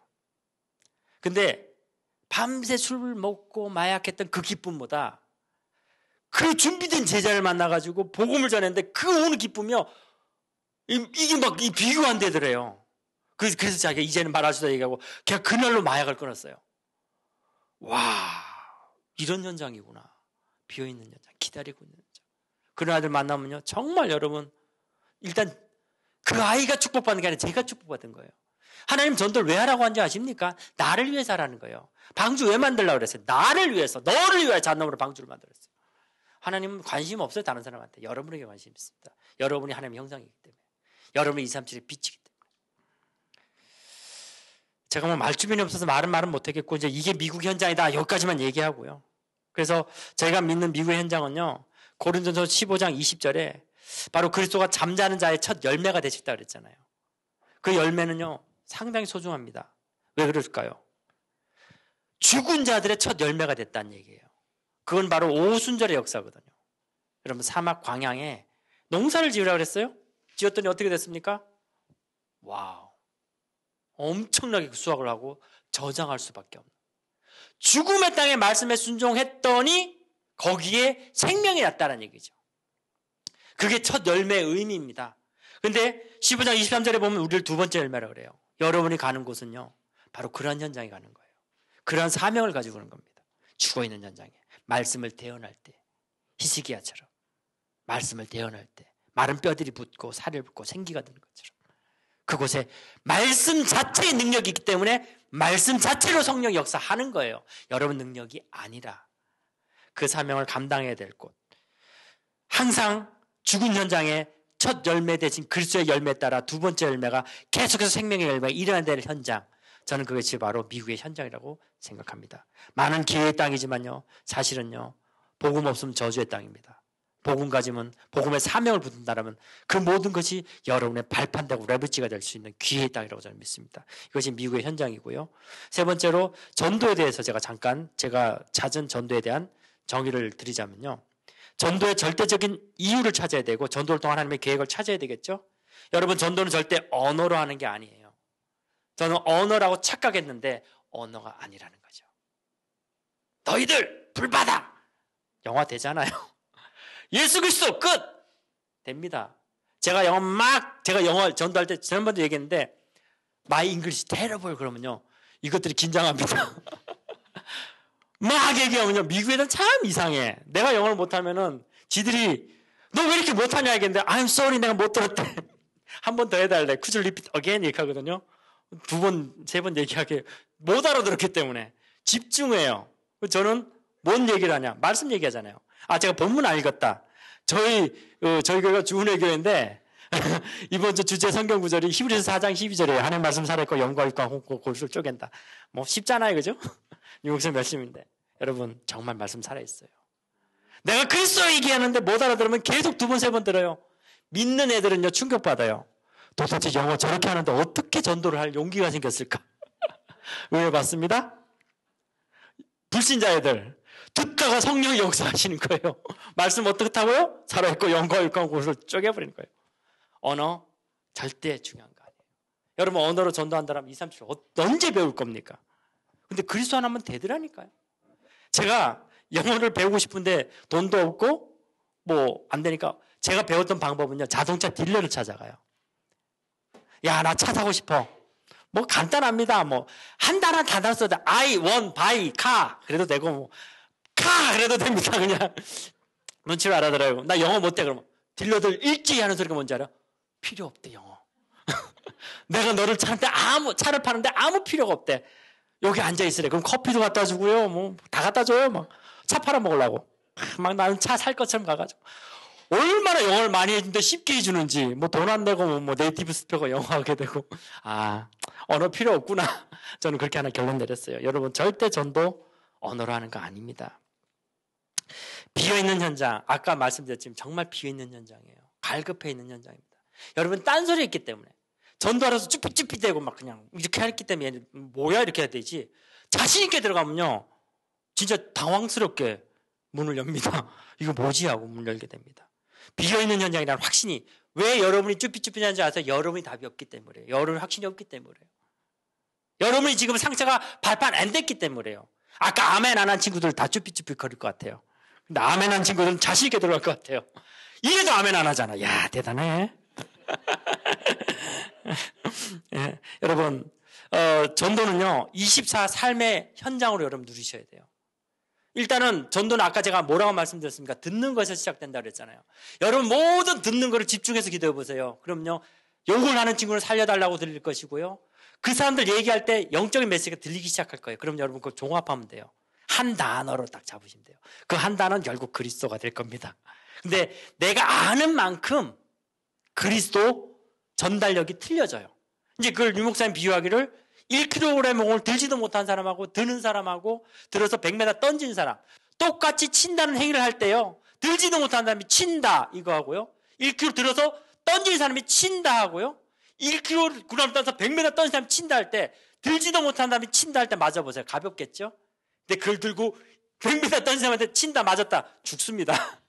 근데 밤새 술 먹고 마약했던 그 기쁨보다 그 준비된 제자를 만나가지고 복음을 전했는데 그 오는 기쁨이요. 이게 막 비교가 안 되더래요. 그래서 자기가 이제는 말할 수 있다 얘기하고 걔가 그날로 마약을 끊었어요. 와, 이런 현장이구나. 비어있는 현장, 기다리고 있는 현장. 그런 아이들 만나면요. 정말 여러분 일단 그 아이가 축복받는 게 아니라 제가 축복받은 거예요. 하나님 전도를 왜 하라고 한지 아십니까? 나를 위해서 하라는 거예요. 방주 왜 만들려고 그랬어요? 나를 위해서, 너를 위하여 잔놈으로 방주를 만들었어요. 하나님은 관심 없어요, 다른 사람한테. 여러분에게 관심이 있습니다. 여러분이 하나님의 형상이기 때문에. 여러분이 237의 빛이기 때문에. 제가 뭐 말주변이 없어서 말은 못하겠고, 이제 이게 미국 현장이다. 여기까지만 얘기하고요. 그래서 제가 믿는 미국의 현장은요, 고린도전서 15장 20절에 바로 그리스도가 잠자는 자의 첫 열매가 되셨다 그랬잖아요. 그 열매는요, 상당히 소중합니다. 왜 그럴까요? 죽은 자들의 첫 열매가 됐다는 얘기예요. 그건 바로 오순절의 역사거든요. 여러분 사막 광야에 농사를 지으라고 그랬어요? 지었더니 어떻게 됐습니까? 와우. 엄청나게 수확을 하고 저장할 수밖에 없는. 죽음의 땅의 말씀에 순종했더니 거기에 생명이 났다는 얘기죠. 그게 첫 열매의 의미입니다. 근데 15장 23절에 보면 우리를 두 번째 열매라고 그래요. 여러분이 가는 곳은요, 바로 그러한 현장에 가는 거예요. 그러한 사명을 가지고 가는 겁니다. 죽어있는 현장에. 말씀을 대언할 때, 히스기야처럼. 말씀을 대언할 때, 마른 뼈들이 붙고 살을 붙고 생기가 드는 것처럼. 그곳에 말씀 자체의 능력이 있기 때문에 말씀 자체로 성령이 역사하는 거예요. 여러분 능력이 아니라 그 사명을 감당해야 될 곳. 항상 죽은 현장에 첫 열매 대신 그리스도의 열매에 따라 두 번째 열매가 계속해서 생명의 열매가 일어나야 될 현장. 저는 그것이 바로 미국의 현장이라고 생각합니다. 많은 기회의 땅이지만요. 사실은요. 복음 없으면 저주의 땅입니다. 복음 가지면 복음의 사명을 붙든다면 그 모든 것이 여러분의 발판되고 레버지가 될 수 있는 기회의 땅이라고 저는 믿습니다. 이것이 미국의 현장이고요. 세 번째로 전도에 대해서 제가 찾은 전도에 대한 정의를 드리자면요. 전도의 절대적인 이유를 찾아야 되고 전도를 통한 하나님의 계획을 찾아야 되겠죠. 여러분 전도는 절대 언어로 하는 게 아니에요. 저는 언어라고 착각했는데 언어가 아니라는 거죠. 너희들 불 받아! 영화 되잖아요. 예수 그리스도 끝! 됩니다. 제가 영어 전도할 때 지난번도 얘기했는데 My English terrible 그러면요. 이것들이 긴장합니다. 막 얘기하면요. 미국 애들은 참 이상해. 내가 영어를 못하면은 지들이 너 왜 이렇게 못하냐 얘기했는데 I'm sorry 내가 못 들었대. 한 번 더 해달래. Could you repeat again? 이렇게 하거든요. 두 번, 세 번 얘기하게 못 알아들었기 때문에 집중해요. 저는 뭔 얘기를 하냐? 말씀 얘기하잖아요. 제가 본문 안 읽었다. 저희 교회가 주은혜 교회인데 이번 주 주제 성경 구절이 히브리서 4장 12절이에요. 하나님 말씀 살아있고 영과 육과 홍고 골수를 쪼갠다. 뭐 쉽잖아요, 그죠? 유목성 몇심인데 여러분 정말 말씀 살아있어요. 내가 그리스도 얘기하는데 못 알아들으면 계속 두 번, 세 번 들어요. 믿는 애들은요 충격받아요. 도대체 영어 저렇게 하는데 어떻게 전도를 할 용기가 생겼을까? 의외봤습니다. 불신자 애들 듣다가 성령이 역사하시는 거예요. 말씀 어떻다고요? 살아있고 영과 육과 골수를 쪼개버리는 거예요. 언어 절대 중요한 거 아니에요. 여러분 언어로 전도한다면 2, 3, 7 언제 배울 겁니까? 근데 그리스도 하나면 되더라니까요. 제가 영어를 배우고 싶은데 돈도 없고 뭐 안 되니까 제가 배웠던 방법은요. 자동차 딜러를 찾아가요. 야, 나 차 사고 싶어. 뭐 간단합니다. 뭐 한 단어 다 써도 I want buy car 그래도 되고 뭐 car 그래도 됩니다. 그냥 눈치를 알아들어요. 나 영어 못해 그러면 딜러들 일찍 하는 소리가 뭔지 알아? 필요 없대 영어. 내가 너를 차를 파는데 아무 필요가 없대. 여기 앉아 있으래. 그럼 커피도 갖다 주고요. 뭐 다 갖다 줘요. 막 차 팔아 먹으려고. 막 나는 차 살 것처럼 가가지고 얼마나 영어를 많이 해준데 쉽게 해주는지 뭐 돈 안 내고 뭐 네이티브 스피커 영어 하게 되고 언어 필요 없구나. 저는 그렇게 하나 결론 내렸어요. 여러분 절대 전도 언어로 하는 거 아닙니다. 비어있는 현장 아까 말씀드렸지만 정말 비어있는 현장이에요. 갈급해 있는 현장입니다. 여러분 딴소리 했기 때문에 전도하러서 쭈삣쭈삣대고 막 그냥 이렇게 했기 때문에 뭐야 이렇게 해야 되지. 자신 있게 들어가면요 진짜 당황스럽게 문을 엽니다. 이거 뭐지 하고 문 열게 됩니다. 비어있는 현장이라는 확신이 왜 여러분이 쭈삣쭈삣한지 아세요? 여러분이 답이 없기 때문에요. 여러분이 확신이 없기 때문에요. 여러분이 지금 상처가 발판 안 됐기 때문에요. 아까 아멘 안 한 친구들 다 쭈삣쭈삣 거릴 것 같아요. 근데 아멘 한 친구들은 자신 있게 들어갈 것 같아요. 이래도 아멘 안 하잖아. 야 대단해. 예, 여러분 전도는요 24 삶의 현장으로 여러분 누리셔야 돼요. 일단은 전도는 아까 제가 뭐라고 말씀드렸습니까? 듣는 것에서 시작된다고 그랬잖아요. 여러분 모든 듣는 거를 집중해서 기도해 보세요. 그럼요 욕을 하는 친구를 살려달라고 들릴 것이고요. 그 사람들 얘기할 때 영적인 메시지가 들리기 시작할 거예요. 그럼 여러분 그걸 종합하면 돼요. 한 단어로 딱 잡으시면 돼요. 그 한 단어는 결국 그리스도가 될 겁니다. 근데 내가 아는 만큼 그리스도 전달력이 틀려져요. 이제 그걸 유목사님 비유하기를 1kg을 들지도 못한 사람하고 드는 사람하고 들어서 100m 던진 사람 똑같이 친다는 행위를 할 때요. 들지도 못한 사람이 친다 이거 하고요. 1kg 들어서 던진 사람이 친다 하고요. 1kg 떠서 100m 던진 사람이 친다 할 때 들지도 못한 사람이 친다 할 때 맞아보세요. 가볍겠죠? 근데 그걸 들고 100m 던진 사람한테 친다 맞았다 죽습니다.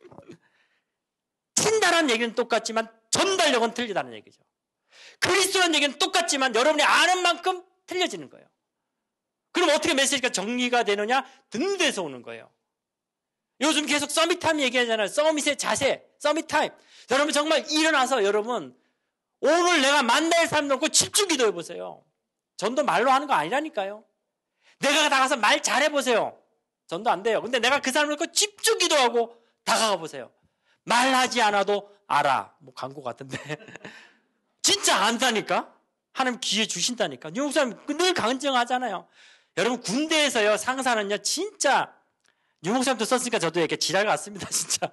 친다라는 얘기는 똑같지만 전달력은 틀리다는 얘기죠. 그리스도라는 얘기는 똑같지만 여러분이 아는 만큼 틀려지는 거예요. 그럼 어떻게 메시지가 정리가 되느냐? 듣는 데서 오는 거예요. 요즘 계속 서밋타임 얘기하잖아요. 서밋의 자세, 서밋타임. 여러분 정말 일어나서 여러분 오늘 내가 만날 사람 놓고 집중 기도해 보세요. 전도 말로 하는 거 아니라니까요. 내가 나가서 말 잘해보세요. 전도 안 돼요. 근데 내가 그 사람을 놓고 집중 기도하고 다가가 보세요. 말하지 않아도 알아. 뭐 광고 같은데. 진짜 안다니까? 하나님 기회 주신다니까. 뉴욕 사람 늘 강정하잖아요. 여러분 군대에서요 상사는요 진짜 뉴욕 사람도 썼으니까 저도 이렇게 지랄 같습니다 진짜.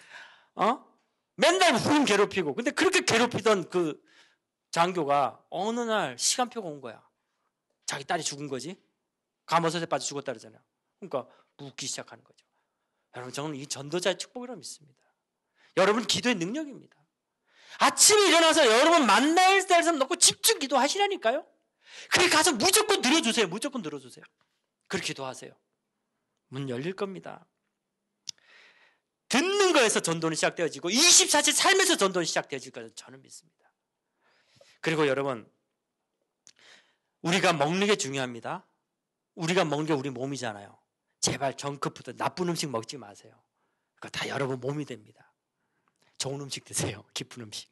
맨날 후임 괴롭히고. 근데 그렇게 괴롭히던 그 장교가 어느 날 시간표가 온 거야. 자기 딸이 죽은 거지. 감옷에 빠져 죽었다 그러잖아요. 그러니까 묻기 시작하는 거죠. 여러분 저는 이 전도자의 축복이라고 믿습니다. 여러분 기도의 능력입니다. 아침에 일어나서 여러분 만날 사람 놓고 집중 기도하시라니까요. 그래 가서 무조건 들어주세요. 무조건 들어주세요. 그렇게 기도하세요. 문 열릴 겁니다. 듣는 거에서 전도는 시작되어지고 24시 삶에서 전도는 시작되어질 거라고 저는 믿습니다. 그리고 여러분 우리가 먹는 게 중요합니다. 우리가 먹는 게 우리 몸이잖아요. 제발 정크푸드 나쁜 음식 먹지 마세요. 그거 다 여러분 몸이 됩니다. 좋은 음식 드세요. 깊은 음식.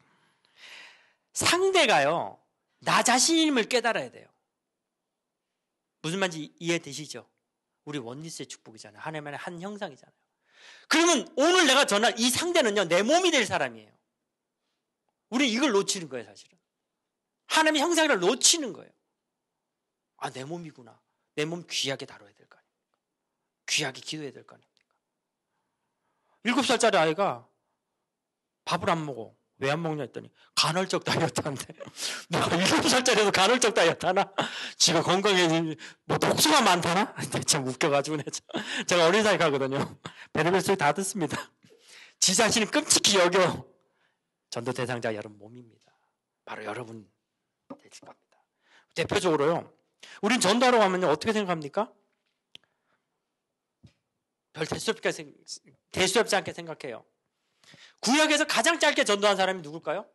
상대가요 나 자신임을 깨달아야 돼요. 무슨 말인지 이해되시죠? 우리 원리스의 축복이잖아요. 하나님의 한 형상이잖아요. 그러면 오늘 내가 전할 이 상대는요 내 몸이 될 사람이에요. 우리 이걸 놓치는 거예요. 사실은 하나님의 형상을 놓치는 거예요. 아, 내 몸이구나. 내 몸 귀하게 다뤄야 될 거 아닙니까? 귀하게 기도해야 될 거 아닙니까? 7살짜리 아이가 밥을 안 먹어. 왜 안 먹냐 했더니 간헐적 다이어트 한대. 뭐 7살짜리도 간헐적 다이어트 하나? 지가 건강해, 뭐 독소가 많다나? 참 웃겨가지고 제가 어린 사이 가거든요. 베르벨 소리 다 듣습니다. 지 자신이 끔찍히 여겨. 전도 대상자 여러분 몸입니다. 바로 여러분 되실 겁니다. 대표적으로요. 우린 전도하러 가면요 어떻게 생각합니까? 별 대수롭지 않게 생각해요. 구약에서 가장 짧게 전도한 사람이 누굴까요?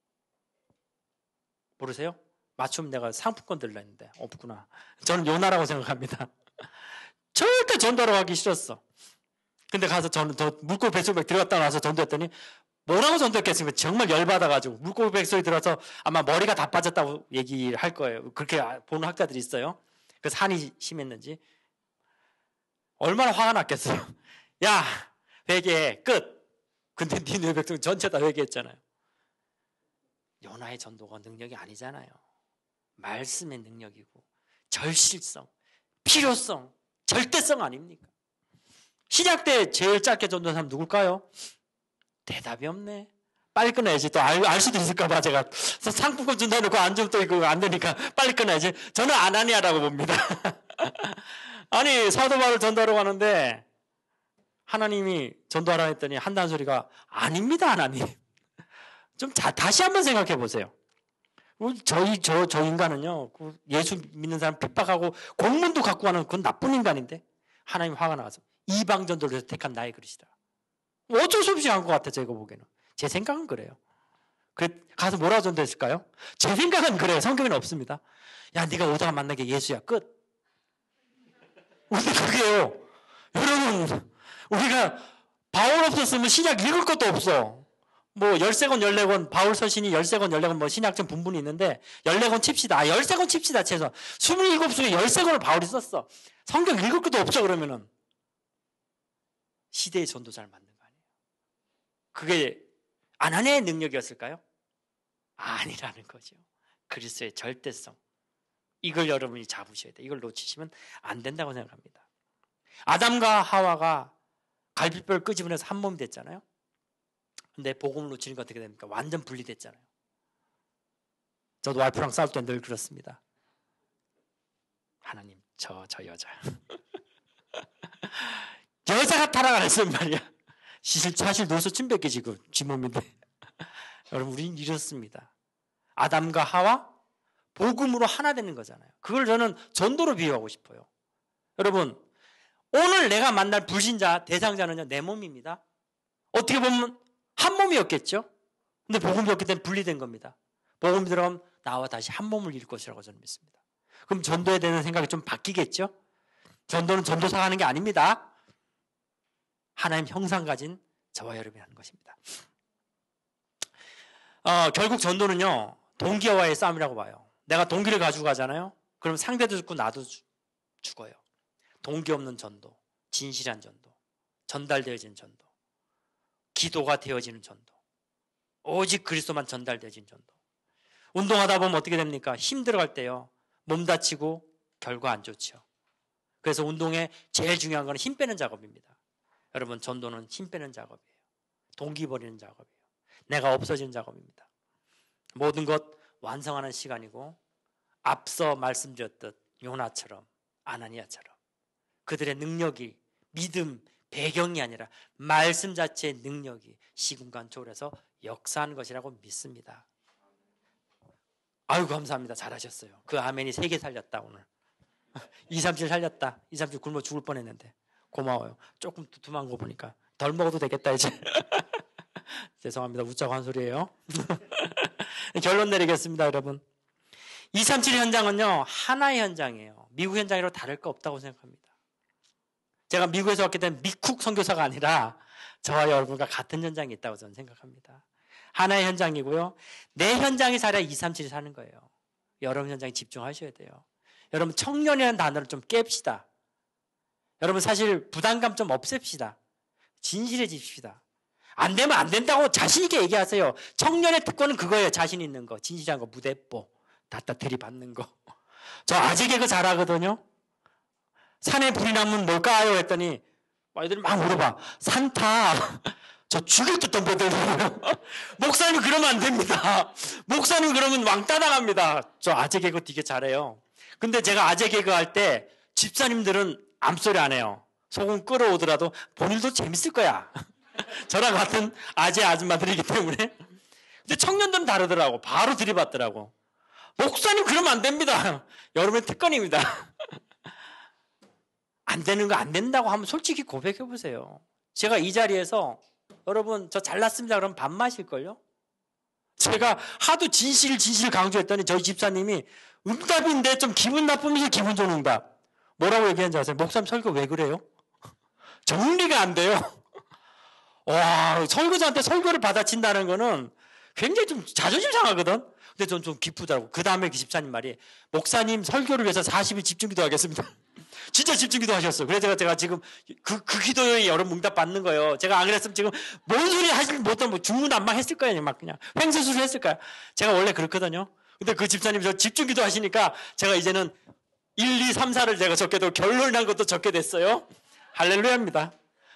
모르세요? 맞추면 내가 상품권 들라 했는데 없구나. 저는 요나라고 생각합니다. 절대 전도하러 가기 싫었어. 근데 가서 저는 더 물고기 뱃속에 들어갔다 나와서 전도했더니 뭐라고 전도했겠습니까? 정말 열받아가지고 물고기 뱃속에 들어서 아마 머리가 다 빠졌다고 얘기를 할 거예요. 그렇게 보는 학자들이 있어요. 그래서 한이 심했는지. 얼마나 화가 났겠어요. 야, 회개해. 끝. 근데 니네 백성 전체 다 회개했잖아요. 요나의 전도가 능력이 아니잖아요. 말씀의 능력이고 절실성, 필요성, 절대성 아닙니까? 신약 때 제일 짧게 전도한 사람 누굴까요? 대답이 없네. 빨리 끊어야지. 또 알 수도 있을까봐 제가 상품권 준다 놓고 안 주면 또 이거 안 되니까 빨리 끊어야지. 저는 아나니아라고 봅니다. 아니 사도 바울 전도하러 가는데 하나님이 전도하라 했더니 한다는 소리가 아닙니다 하나님. 좀 다시 한번 생각해 보세요. 저 인간은요 예수 믿는 사람 핍박하고 공문도 갖고 가는 그건 나쁜 인간인데 하나님 화가 나서 이방 전도를 해서 택한 나의 그릇이다. 어쩔 수 없이 한 것 같아 제가 보기에는. 제 생각은 그래요. 가서 뭐라고 전도했을까요? 제 생각은 그래요. 성경에는 없습니다. 야 네가 오다가 만난 게 예수야. 끝. 근데 그게요. 여러분 우리가 바울 없었으면 신약 읽을 것도 없어. 뭐 13권 14권 바울 서신이 13권 14권 뭐 신약점 분분이 있는데 14권 칩시다. 13권 칩시다. 최소 27속에 13권을 바울이 썼어. 성경 읽을 것도 없죠 그러면은. 시대의 전도자를 만든 거 아니에요. 그게 아나니아의 능력이었을까요? 아니라는 거죠. 그리스도의 절대성. 이걸 여러분이 잡으셔야 돼요. 이걸 놓치시면 안 된다고 생각합니다. 아담과 하와가 갈비뼈를 끄집어내서 한 몸이 됐잖아요. 근데 복음을 놓치는 게 어떻게 됩니까? 완전 분리됐잖아요. 저도 와이프랑 싸울 때 늘 그렇습니다. 하나님, 저 여자. 여자가 타락을 했단 말이야. 사실 누워서 침 뱉기지, 지 몸인데. 여러분, 우리는 이렇습니다. 아담과 하와, 복음으로 하나 되는 거잖아요. 그걸 저는 전도로 비유하고 싶어요. 여러분, 오늘 내가 만날 불신자, 대상자는요, 내 몸입니다. 어떻게 보면 한 몸이었겠죠? 근데 복음이었기 때문에 분리된 겁니다. 복음이 들어가면 나와 다시 한 몸을 이룰 것이라고 저는 믿습니다. 그럼 전도에 대한 생각이 좀 바뀌겠죠? 전도는 전도사가 하는 게 아닙니다. 하나님 형상 가진 저와 여러분이 하는 것입니다. 결국 전도는요, 동기와의 싸움이라고 봐요. 내가 동기를 가지고 가잖아요? 그럼 상대도 죽고 나도 죽어요. 동기 없는 전도, 진실한 전도, 전달되어진 전도, 기도가 되어지는 전도, 오직 그리스도만 전달되어진 전도. 운동하다 보면 어떻게 됩니까? 힘들어갈 때요, 몸 다치고 결과 안 좋죠. 그래서 운동에 제일 중요한 건 힘 빼는 작업입니다. 여러분, 전도는 힘 빼는 작업이에요. 동기 버리는 작업이에요. 내가 없어지는 작업입니다. 모든 것 완성하는 시간이고, 앞서 말씀드렸듯 요나처럼, 아나니아처럼 그들의 능력이 믿음, 배경이 아니라 말씀 자체의 능력이 시공간 초월해서 역사하는 것이라고 믿습니다. 아유 감사합니다. 잘하셨어요. 그 아멘이 3개 살렸다 오늘. 2, 3칠 살렸다. 2, 3칠 굶어 죽을 뻔했는데 고마워요. 조금 두툼한 거 보니까 덜 먹어도 되겠다 이제. 죄송합니다. 웃자고 한 소리예요. 결론 내리겠습니다 여러분. 237 현장은요 하나의 현장이에요. 미국 현장이랑 다를 거 없다고 생각합니다. 제가 미국에서 왔기 때문에 미쿡 선교사가 아니라 저와 여러분과 같은 현장이 있다고 저는 생각합니다. 하나의 현장이고요. 내 현장이 살아야 237이 사는 거예요. 여러분 현장에 집중하셔야 돼요. 여러분 청년이라는 단어를 좀 깹시다. 여러분 사실 부담감 좀 없앱시다. 진실해집시다. 안 되면 안 된다고 자신 있게 얘기하세요. 청년의 특권은 그거예요. 자신 있는 거, 진실한 거, 무대뽀, 다 들이받는 거. 저 아재 개그 잘하거든요. 산에 불이 나면 뭘까요? 했더니 애들이 막 물어봐. 산타. 저 죽일 듯 덤벼들더라고요. 목사님 그러면 안 됩니다. 목사님 그러면 왕따 나갑니다. 저 아재 개그 되게 잘해요. 근데 제가 아재 개그 할 때 집사님들은 암소리 안 해요. 소금 끓어오더라도 본인도 재밌을 거야. 저랑 같은 아재 아줌마들이기 때문에. 근데 청년들은 다르더라고. 바로 들이받더라고. 목사님 그러면 안 됩니다. 여러분의 특권입니다. 안 되는 거 안 된다고 하면 솔직히 고백해 보세요. 제가 이 자리에서 여러분 저 잘났습니다 그러면 밥 마실걸요? 제가 하도 진실 강조했더니 저희 집사님이 응답인데 좀 기분 나쁘면서 기분 좋은 응답. 뭐라고 얘기하는지 아세요? 목사님 설교 왜 그래요? 정리가 안 돼요. 와, 설교자한테 설교를 받아친다는 거는 굉장히 좀 자존심 상하거든? 근데 전 좀 기쁘더라고. 그 다음에 그 집사님 말이 목사님 설교를 위해서 40일 집중기도 하겠습니다. 진짜 집중기도 하셨어요. 그래서 제가 지금 그 기도에 여러분 응답 받는 거예요. 제가 안 그랬으면 지금 뭔 소리 하시지 못하면 뭐 중문난방 했을 거예요. 막 그냥 횡수술을 했을 거예요. 제가 원래 그렇거든요. 근데 그 집사님 저 집중기도 하시니까 제가 이제는 1, 2, 3, 4를 제가 적게 되고 결론난 것도 적게 됐어요. 할렐루야입니다.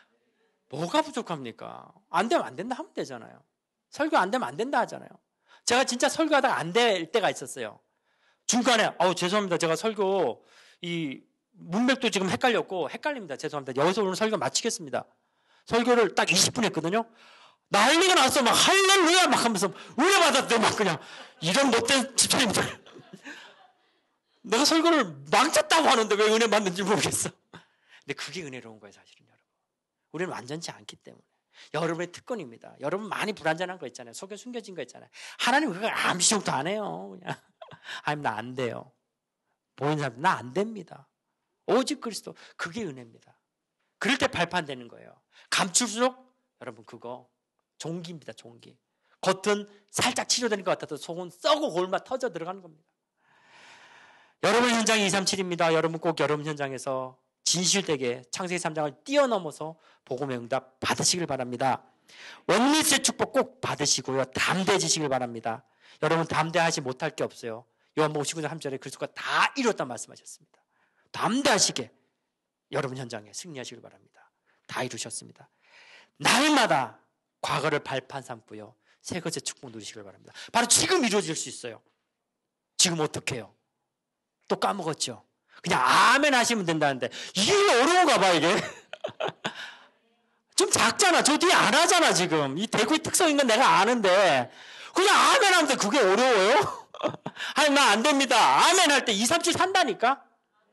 뭐가 부족합니까? 안 되면 안 된다 하면 되잖아요. 설교 안 되면 안 된다 하잖아요. 제가 진짜 설교하다가 안 될 때가 있었어요. 중간에 죄송합니다. 제가 설교 이 문맥도 지금 헷갈립니다. 죄송합니다. 여기서 오늘 설교 마치겠습니다. 설교를 딱 20분 했거든요. 난리가 났어. 막 할렐루야 막 하면서 은혜 받았대. 막 그냥 이런 못된 집사님들. 내가 설교를 망쳤다고 하는데 왜 은혜 받는지 모르겠어. 근데 그게 은혜로운 거예요, 사실은 여러분. 우리는 완전치 않기 때문에. 여러분의 특권입니다. 여러분 많이 불완전한 거 있잖아요. 속에 숨겨진 거 있잖아요. 하나님 그걸 아무 지적도 안 해요. 그냥 하나님 나 안 돼요. 보이는 사람 나 안 됩니다. 오직 그리스도. 그게 은혜입니다. 그럴 때 발판되는 거예요. 감출수록 여러분 그거 종기입니다. 종기. 겉은 살짝 치료되는 것 같아도 속은 썩고 골마 터져 들어가는 겁니다. 여러분 현장 237입니다. 여러분 꼭 여러분 현장에서 진실되게 창세기 3장을 뛰어넘어서 복음의 응답 받으시길 바랍니다. 원리스의 축복 꼭 받으시고요. 담대해지시길 바랍니다. 여러분 담대하지 못할 게 없어요. 요한복음 19장 3절에 그리스도가 다 이뤘다 말씀하셨습니다. 담대하시게 여러분 현장에 승리하시길 바랍니다. 다 이루셨습니다. 날마다 과거를 발판 삼고요. 새 것의 축복 누리시길 바랍니다. 바로 지금 이루어질 수 있어요. 지금 어떻게 해요? 또 까먹었죠. 그냥 아멘 하시면 된다는데 이게 어려운가 봐 이게. 좀 작잖아. 저 뒤에 안 하잖아 지금. 이 대구의 특성인 건 내가 아는데 그냥 아멘 하는데 그게 어려워요? 아니 나 안 됩니다. 아멘 할 때 2, 3, 7 산다니까.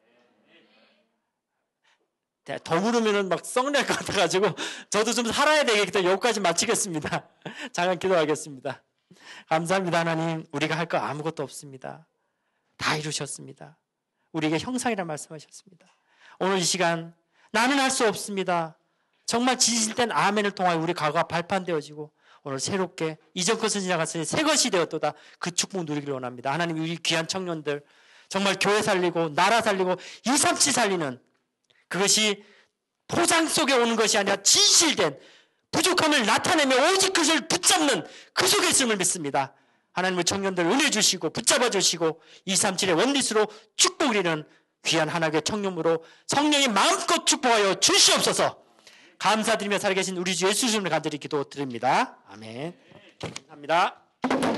더 물으면은 막 썩낼 것 같아가지고 저도 좀 살아야 되겠기 때문에 여기까지 마치겠습니다. 잠깐 기도하겠습니다. 감사합니다 하나님. 우리가 할 거 아무것도 없습니다. 다 이루셨습니다. 우리에게 형상이라 말씀하셨습니다. 오늘 이 시간 나는 할 수 없습니다. 정말 진실된 아멘을 통하여 우리 과거가 발판되어지고 오늘 새롭게 이전 것은 지나갔으니 새 것이 되었도다. 그 축복 누리기를 원합니다. 하나님 우리 귀한 청년들 정말 교회 살리고 나라 살리고 237 살리는 그것이 포장 속에 오는 것이 아니라 진실된 부족함을 나타내며 오직 그것을 붙잡는 그 속에 있음을 믿습니다. 하나님의 청년들 은혜 주시고 붙잡아 주시고 237의 원리스로 축복 이루는 귀한 하나님의 청년으로 성령이 마음껏 축복하여 주시옵소서. 감사드리며 살아계신 우리 주 예수 이름으로 간절히 기도드립니다. 아멘. 감사합니다.